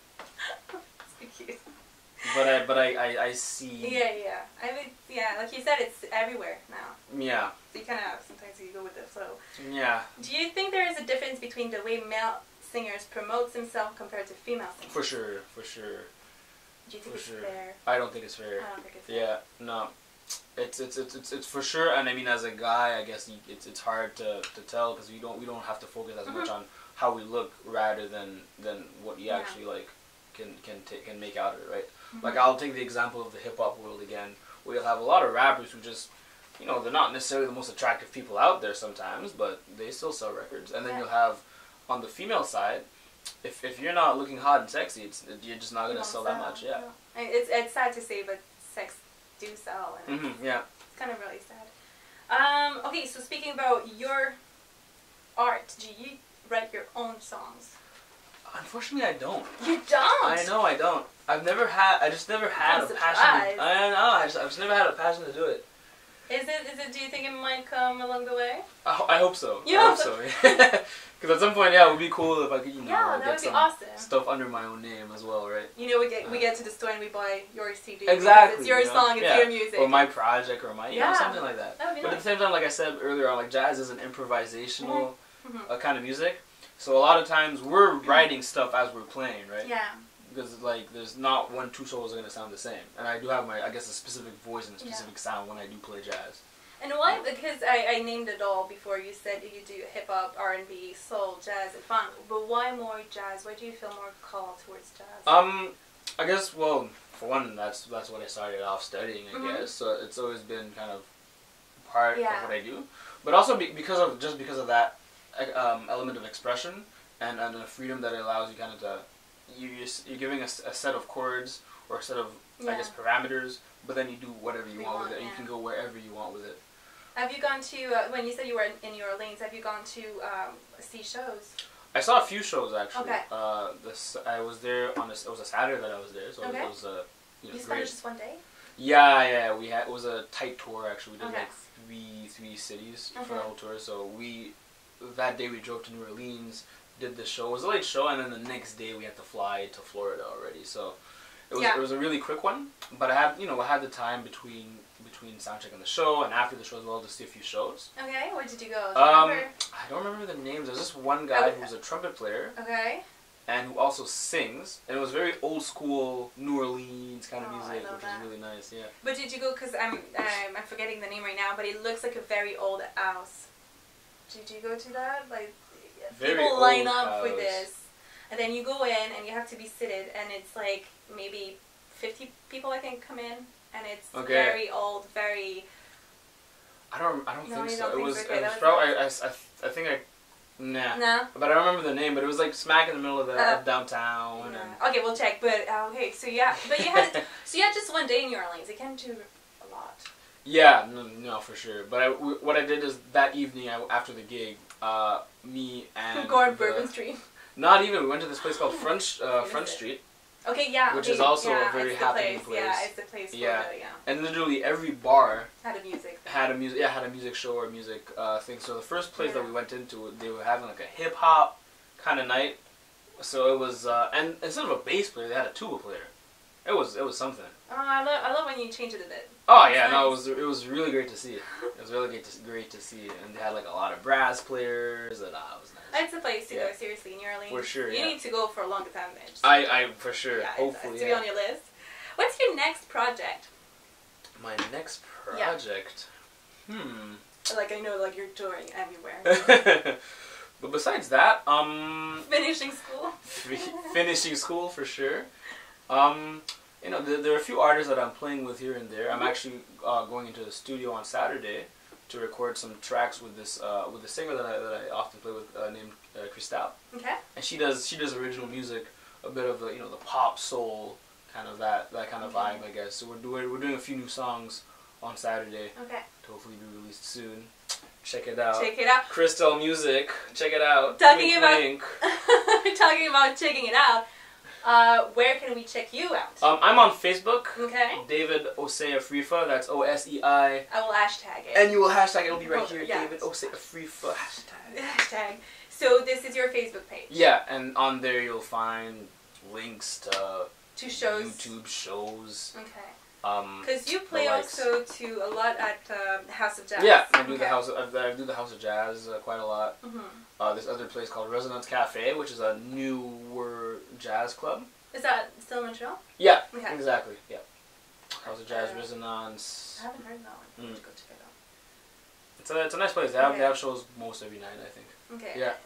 So cute. But I, but I, I, I see. Yeah, yeah. I mean, yeah, like you said, it's everywhere now. Yeah. So you kind of, sometimes you go with the flow. Yeah. Do you think there is a difference between the way male singers promote themselves compared to female singers? For sure. For sure. Do you think For it's sure. fair? I don't think it's fair. I don't think it's fair. Yeah. No. It's it's it's it's, it's for sure. And I mean, as a guy, I guess you, it's it's hard to, to tell because we don't we don't have to focus as much Mhm. on how we look rather than than what you Yeah. actually like can can take can make out of it, right? Mm-hmm. Like I'll take the example of the hip hop world again, where you'll have a lot of rappers who just, you know, they're not necessarily the most attractive people out there sometimes, but they still sell records. And then Yeah. you'll have on the female side, if if you're not looking hot and sexy, it's you're just not You gonna won't sell that much. Yeah. no. And It's it's sad to say, but sex do sell, and hmm Yeah. it's kind of really sad. Um, okay, so speaking about your art, do you write your own songs? Unfortunately, I don't. You don't. I know I don't. I've never had. I just never had I'm a passion. surprised. To, I don't know. I just, I've just never had a passion to do it. Is it? Is it? Do you think it might come along the way? I, ho- I hope so. You I hope hope so. Because at some point, yeah, it would be cool if I could, you know, Yeah, like, that get would be some awesome. stuff under my own name as well, right? You know, we get we Uh, get to the store and we buy your C D. Exactly. It's your you know? song. It's yeah. your music. Or my project, or my, you Yeah. know, something like that. That would be But nice. at the same time, like I said earlier on, like jazz is an improvisational Mhm. uh, kind of music. So a lot of times we're writing stuff as we're playing, right? Yeah. Because like there's not one two solos are gonna sound the same, and I do have my I guess a specific voice and a specific Yeah. sound when I do play jazz. And why? Because I, I named it all before. You said you do hip hop, R and B, soul, jazz, and funk. But why more jazz? Why do you feel more called towards jazz? Um, I guess well for one that's that's what I started off studying. I Mhm. guess so it's always been kind of part Yeah. of what I do, but also be, because of just because of that um, element of expression and and the freedom that it allows you kind of to you you're, s- you're giving a, s- a set of chords or a set of I Yeah. guess parameters, but then you do whatever you You want, want, with it, and yeah. you can go wherever you want with it. Have you gone to uh, when you said you were in, in New Orleans? Have you gone to um, see shows? I saw a few shows actually. Okay. Uh, this I was there on a, it was a Saturday that I was there, so Okay. it was a you know, You spent great. just one day. Yeah, yeah, we had it was a tight tour actually. We did Okay. like three three cities for Okay. the whole tour. So we that day we drove to New Orleans, did the show. It was a late show, and then the next day we had to fly to Florida already. So it was Yeah. it was a really quick one. But I had you know I had the time between between soundcheck and the show, and after the show as well to see a few shows. Okay, where did you go? Do you Um, remember? I don't remember the names. There's this one guy Oh, who was a trumpet player Okay. and who also sings, and it was very old school New Orleans kind of Oh, I music, love which that. is really nice. Yeah. But did you go? Cause I'm um, I'm forgetting the name right now, but it looks like a very old house. Did you go to that? Like Very people line old up for house. this, and then you go in and you have to be seated, and it's like maybe fifty people I think come in, and it's Okay. very old, very. I don't. I don't No, think you so. don't It think was. so? It Okay, was that probably. was- I, I, I, I think I. Nah. No. But I don't remember the name. But it was like smack in the middle of the Uh, of downtown. And Yeah. Okay, we'll check. But uh, okay, so yeah, but you had so you had just one day in New Orleans. You can't do a lot. yeah, no, no, for sure. But I, w- what I did is that evening I, after the gig, uh, me and Go on the- Bourbon Street. Not even. We went to this place called Front uh, What Front is it? Street, Okay, yeah. Which okay, is also a yeah, very it's the happening place. Yeah, place. it's the place. For Yeah. the, yeah. and literally every bar Had a music. had a music. Yeah, had a music show or music uh, thing. So the first place that Yeah. we went into, they were having like a hip hop kind of night. So it was, uh, and instead of a bass player, they had a tuba player. It was it was something. Oh, I love I love when you change it a bit. Oh It's yeah, no, it nice. was it was really great to see. It was really great to great to see, and they had like a lot of brass players, and uh, it was nice. It's a place to Yeah. go, seriously, New Orleans. For sure, You yeah. need to go for a longer time than just, I I for sure, yeah, it's- hopefully, it's to be yeah. on your list. What's your next project? My next Yeah. project, hmm. Like, I know, like, you're touring everywhere. But besides that, um, Finishing school. fi- finishing school for sure. Um, you know, there, there are a few artists that I'm playing with here and there. I'm Mhm. actually uh, going into the studio on Saturday to record some tracks with this uh, with a singer that I that I often play with uh, named uh, Cristal, Okay. and she does she does original music, a bit of the you know the pop soul kind of that that kind of Okay. vibe, I guess. So we're doing we're doing a few new songs on Saturday Okay. to hopefully be released soon. Check it out. Check it out. Crystal Music, check it out. Talking Wink, about- wink. Talking about checking it out, uh, where can we check you out? Um, I'm on Facebook. Okay. David Osei Afrifa. That's O S E I. I will hashtag it. And you will hashtag. It'll be right Oh, here. yeah. David Osei Afrifa. Hashtag. Hashtag. So this is your Facebook page. Yeah, and on there you'll find links to Two shows. YouTube shows. Okay. Um, Because you play the likes. also to a lot at um, House of Jazz. yeah, I do okay. the house. I, I do the House of Jazz uh, quite a lot. Mhm. Uh, this other place called Resonance Cafe, which is a newer jazz club. Is that still in Montreal? Yeah, Okay. exactly. Yeah, House of Jazz, Uh, Resonance. I haven't heard that one. Mm. Let's go check it out. It's a it's a nice place. They have Okay. they have shows most every night, I think. Okay. Yeah.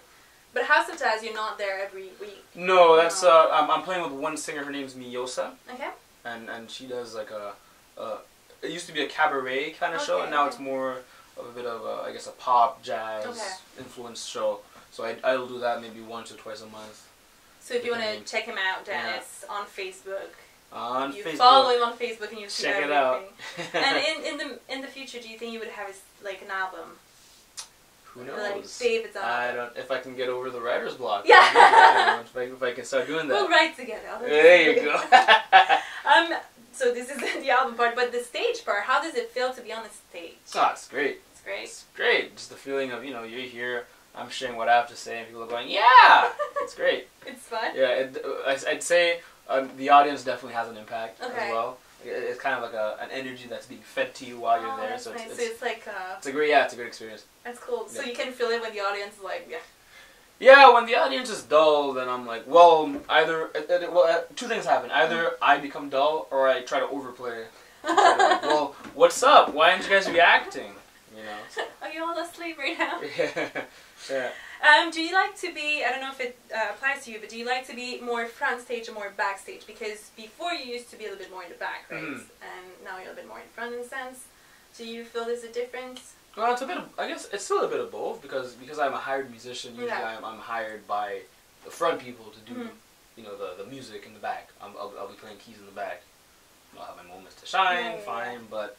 But House of Jazz, you're not there every week. No, that's No. uh, I'm, I'm playing with one singer. Her name's Miyosa, Okay. and and she does like a, a it used to be a cabaret kind of show, Okay, and now okay. it's more of a bit of a, I guess a pop jazz Okay. influenced show. So I I'll do that maybe once or twice a month. So if you want to Depending. check him out, Dennis, on Facebook, On you Facebook, follow him on Facebook and you see check everything. it out. And in, in the in the future, do you think you would have a, like an album? Who knows? Like David's album. I don't. If I can get over the writer's block. Yeah. yeah if, I, if I can start doing that. We'll write together. I'll There you go. um. So this is the album part, but the stage part. How does it feel to be on the stage? Oh, it's great. It's great. It's great. Just the feeling of, you know, you're here, I'm sharing what I have to say, and people are going, yeah! It's great. It's fun. Yeah, it, I- I'd say um, the audience definitely has an impact Okay. as well. It- It's kind of like a, an energy that's being fed to you while you're Oh, there. that's So nice. it's, So it's, it's like uh, it's a great, yeah, it's a great experience. that's cool. So Yeah. you can feel it when the audience is like, yeah. Yeah, when the audience is dull, then I'm like, well, either, it, it, well, uh, two things happen. Either I become dull or I try to overplay. Try to like, well, what's up? Why aren't you guys reacting? You know? So, Are you all asleep right now? yeah. yeah. Um, do you like to be, I don't know if it uh, applies to you, but do you like to be more front stage or more backstage? Because before you used to be a little bit more in the back, right? Mhm. And now you're a bit more in front in a sense. Do you feel there's a difference? Well, it's a bit of, I guess it's still a bit of both because because I'm a hired musician. Usually, Yeah. I'm, I'm hired by the front people to do, Mhm. you know, the, the music in the back. I'm, I'll, I'll be playing keys in the back. I'll have my moments to shine, Yeah, yeah, fine. yeah. But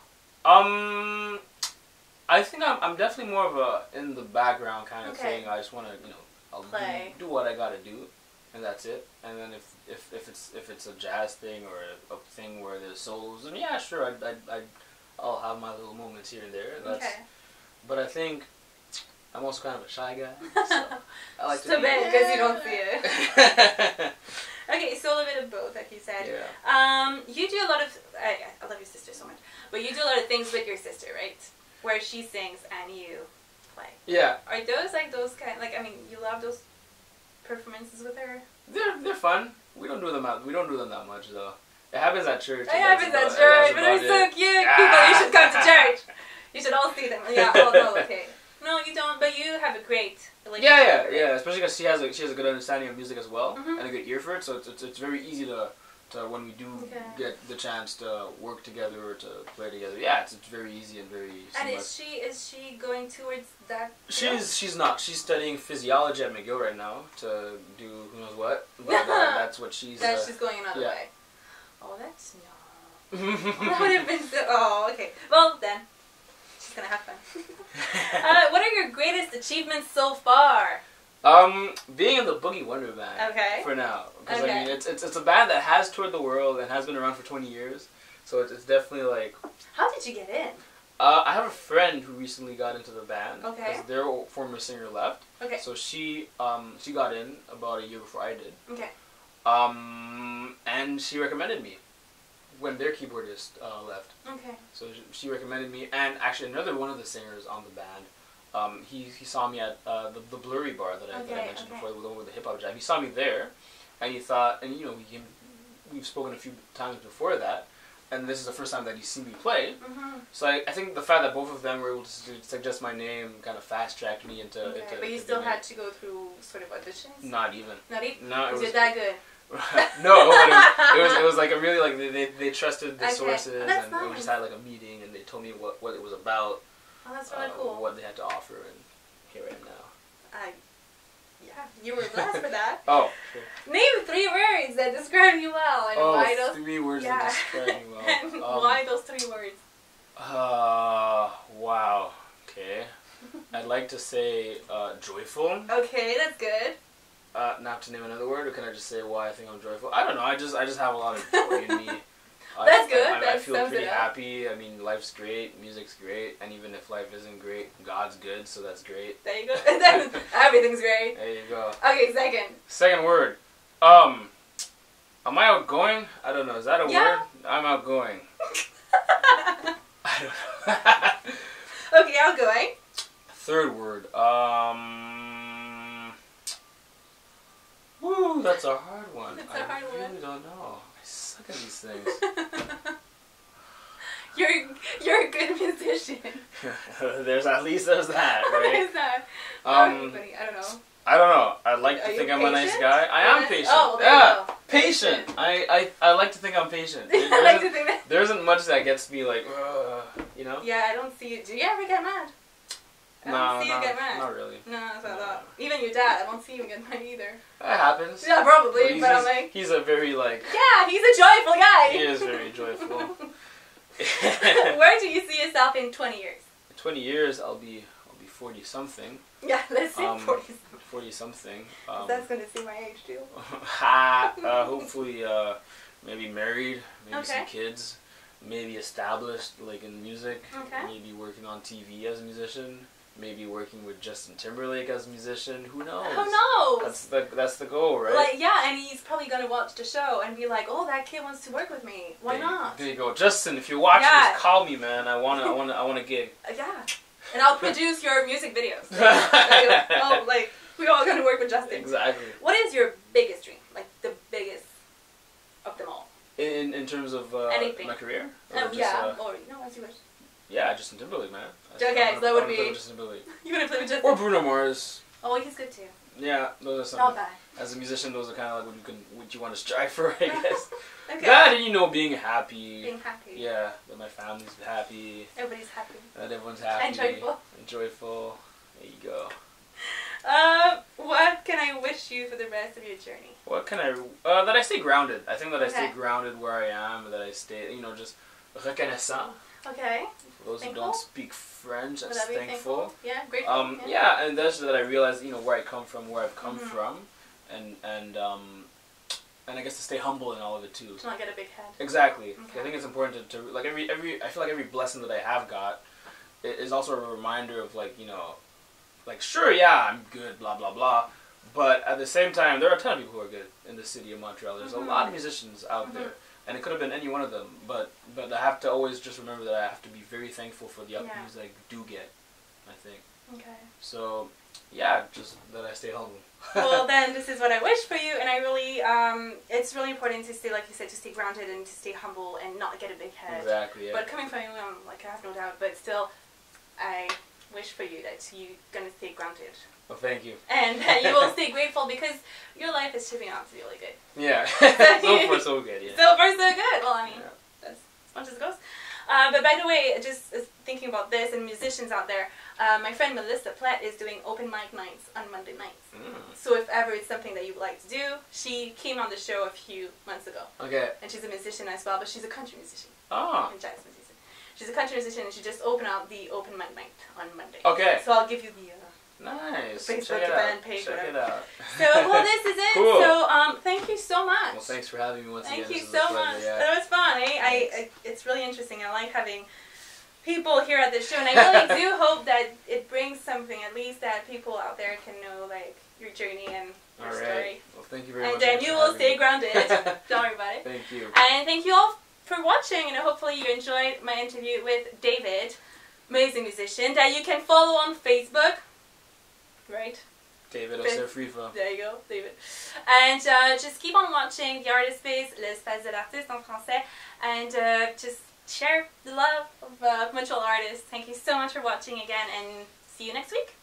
um, I think I'm I'm definitely more of a in the background kind of Okay. thing. I just want to, you know, I'll Play. do, do what I got to do, and that's it. And then if, if, if it's if it's a jazz thing or a, a thing where there's solos, then yeah, sure, I I I I'll have my little moments here and there. That's, Okay. But I think I'm also kind of a shy guy, so I like to. So be- bad because you don't see it. Okay, so a little bit of both, like you said. yeah. Um, you do a lot of, I, I love your sister so much, but you do a lot of things with your sister, right? Where she sings and you play. Yeah, Are those like those kind, like, I mean, you love those performances with her? they're they're fun. We don't do them out. We don't do them that much though. It happens at church. It and happens that's at about- and church, but that's they're so about it. cute. Ah. People, you should come to church. You should all see them. Yeah, oh no, okay. No, you don't, but you have a great relationship. Yeah, yeah, with her. yeah. Especially because she has a she has a good understanding of music as well Mhm. and a good ear for it. So it's it's, it's very easy to, to when we do Okay. get the chance to work together or to play together. Yeah, it's, it's very easy and very And seamless. is she is she going towards that? She's she's not. She's studying physiology at McGill right now to do who knows what. But uh, that's what she's. That uh, she's going another yeah. way. Oh, that's no. That would have been so. Oh, okay. Well then, she's gonna have fun. uh, what are your greatest achievements so far? um, being in the Boogie Wonder Band. Okay. For now, because Okay. I mean, it's, it's it's a band that has toured the world and has been around for twenty years. So it's, it's definitely like. How did you get in? Uh, I have a friend who recently got into the band. Okay. Because their old former singer left. Okay. So she um she got in about a year before I did. Okay. Um, and she recommended me when their keyboardist uh, left. Okay. So she- she recommended me, and actually another one of the singers on the band, um, he he saw me at uh, the the Blurry Bar that I, that I Okay, mentioned okay. before, the one with the hip hop jam. He saw me there, and he thought, and you know, we came, we've spoken a few times before that, and this is the first time that he's seen me play. Mhm. So I, I think the fact that both of them were able to su- suggest my name kind of fast tracked me into. Okay. into But you into still being had to go through sort of auditions. a- Not even. Not even. No, it Is was it that good? no, but it was, it was it was like a really like they they, they trusted the Okay. sources, Oh, that's and we nice. just had like a meeting, and they told me what, what it was about, Oh, that's really uh, cool. what they had to offer, and here I am now. I. Yeah, you were blessed for that. Oh, sure. Name three words that describe you well, and Oh, why those. three words Yeah. that describe me well. And Um, why those three words? Uh, wow. Okay. I'd like to say uh, joyful. Okay, that's good. Uh, not to name another word, or can I just say why I think I'm joyful? I don't know. I just I just have a lot of joy in me. I, That's good. I, I, I That feel sums pretty it up. happy. I mean, life's great, music's great, and even if life isn't great, God's good, so that's great. There you go. And then everything's great. There you go. Okay, second. Second word. Um, am I outgoing? I don't know. Is that a Yeah. word? I'm outgoing. I don't know. Okay, outgoing. Third word. Um. Woo, that's a hard one. It's I a hard really one. don't know. I suck at these things. You're you're a good musician. There's at least there's that, What right? is that? Um, Everybody, I don't know. I don't know. I'd like to Are think you I'm a nice patient? guy. I am Yeah. patient. Oh, well, there yeah, you go. patient. Patient. I, I I like to think I'm patient. There, I there like isn't, to think that. there isn't much that gets me like, uh, you know. Yeah, I don't see you. Do you ever get mad? I No, don't see no, you get mad. not really. No, that's what I No. thought. Even your dad, I don't see him get mad either. That happens. Yeah, probably, But he's, but I'm he's- like, he's a very like. yeah, he's a joyful guy. He is very joyful. Where do you see yourself in twenty years? In twenty years, I'll be I'll be forty something. Yeah, let's say Um, forty. Forty something. Um, That's gonna see my age too. ha, uh, hopefully, uh, maybe married, maybe Okay. some kids, maybe established like in music. Okay. Maybe working on T V as a musician. Maybe working with Justin Timberlake as a musician. Who knows? Who knows? That's the that's the goal, right? Like, yeah, and he's probably gonna watch the show and be like, "Oh, that kid wants to work with me. Why there, not?" There you go, Justin. If you're watching Yeah. this, call me, man. I wanna, I wanna, I wanna gig. Uh, yeah, and I'll produce your music videos. Like, oh, like we all gonna work with Justin. Exactly. What is your biggest dream? Like the biggest of them all? In in terms of uh, Anything. my career. Or Oh, just, yeah, Uh, or no, as you wish. yeah, Justin Timberlake, man. Okay, I wanna- so that would I wanna play be- with Justin Timberlake. You wanna play with Or Justin? Bruno Mars. Oh, he's good too. Yeah, those are some. Not bad. As a musician, those are kind of like what you can, what you want to strive for, I guess. Okay. That and you know, being happy. Being happy. Yeah, that my family's happy, Everybody's happy. that everyone's happy. And joyful. And joyful. There you go. Um, what can I wish you for the rest of your journey? What can I? Uh, that I stay grounded. I think that I stay Okay. grounded where I am. That I stay, you know, just reconnaissant. Okay. For those Thankful? who don't speak French, Would that's that be thankful. Yeah, grateful. Um, yeah, and that's that I realize, you know, where I come from, where I've come Mhm. from, and and um, and I guess to stay humble in all of it too. To not get a big head. Exactly. Okay. I think it's important to, to like every every. I feel like every blessing that I have got i- is also a reminder of like you know, like sure yeah I'm good blah blah blah, but at the same time there are a ton of people who are good in the city of Montreal. There's Mhm. a lot of musicians out Mhm. there, and it could have been any one of them. But but I have to always just remember that I have to be very thankful for the opportunities that I do get. I think Okay. so. Yeah, just that I stay humble. Well, then this is what I wish for you, and I really, um, it's really important to stay, like you said, to stay grounded and to stay humble and not get a big head. Exactly. Yeah. But coming from you, um, like I have no doubt, but still, I wish for you that you're gonna stay grounded well, thank you. and that you will stay grateful because your life is shaping out to be really good. Yeah. So far, so good. Yeah. So far, so good. Well, I mean, Yeah. that's as much as it goes. Uh, but by the way, just uh, thinking about this and musicians out there, uh, my friend Melissa Platt is doing open mic nights on Monday nights. Mm. So if ever it's something that you would like to do, she came on the show a few months ago. Okay. And she's a musician as well, but she's a country musician. Oh. And jazz musician. She's a country musician and she just opened up the open mic night on Monday. Okay. So I'll give you the... Uh, Nice. Facebook Check it fan out. page, Check whatever. it out. so, well, this is it. Cool. So, um, thank you so much. Well, thanks for having me once Thank again. you This is a so pleasure, much. yeah. That was fun. Eh? I, I, it's really interesting. I like having people here at the show, and I really do hope that it brings something, at least that people out there can know, like, your journey and your All right. story. Well, thank you very And much. then again you for will having stay me. grounded. Don't worry about it. Thank you. And thank you all for watching, and hopefully you enjoyed my interview with David, amazing musician, that you can follow on Facebook. Right? David Fifth. Osefrifa. There you go, David. And uh, just keep on watching The Artist Space, L'Espace de l'Artiste en français, and uh, just share the love of uh, Montreal artists. Thank you so much for watching again, and see you next week.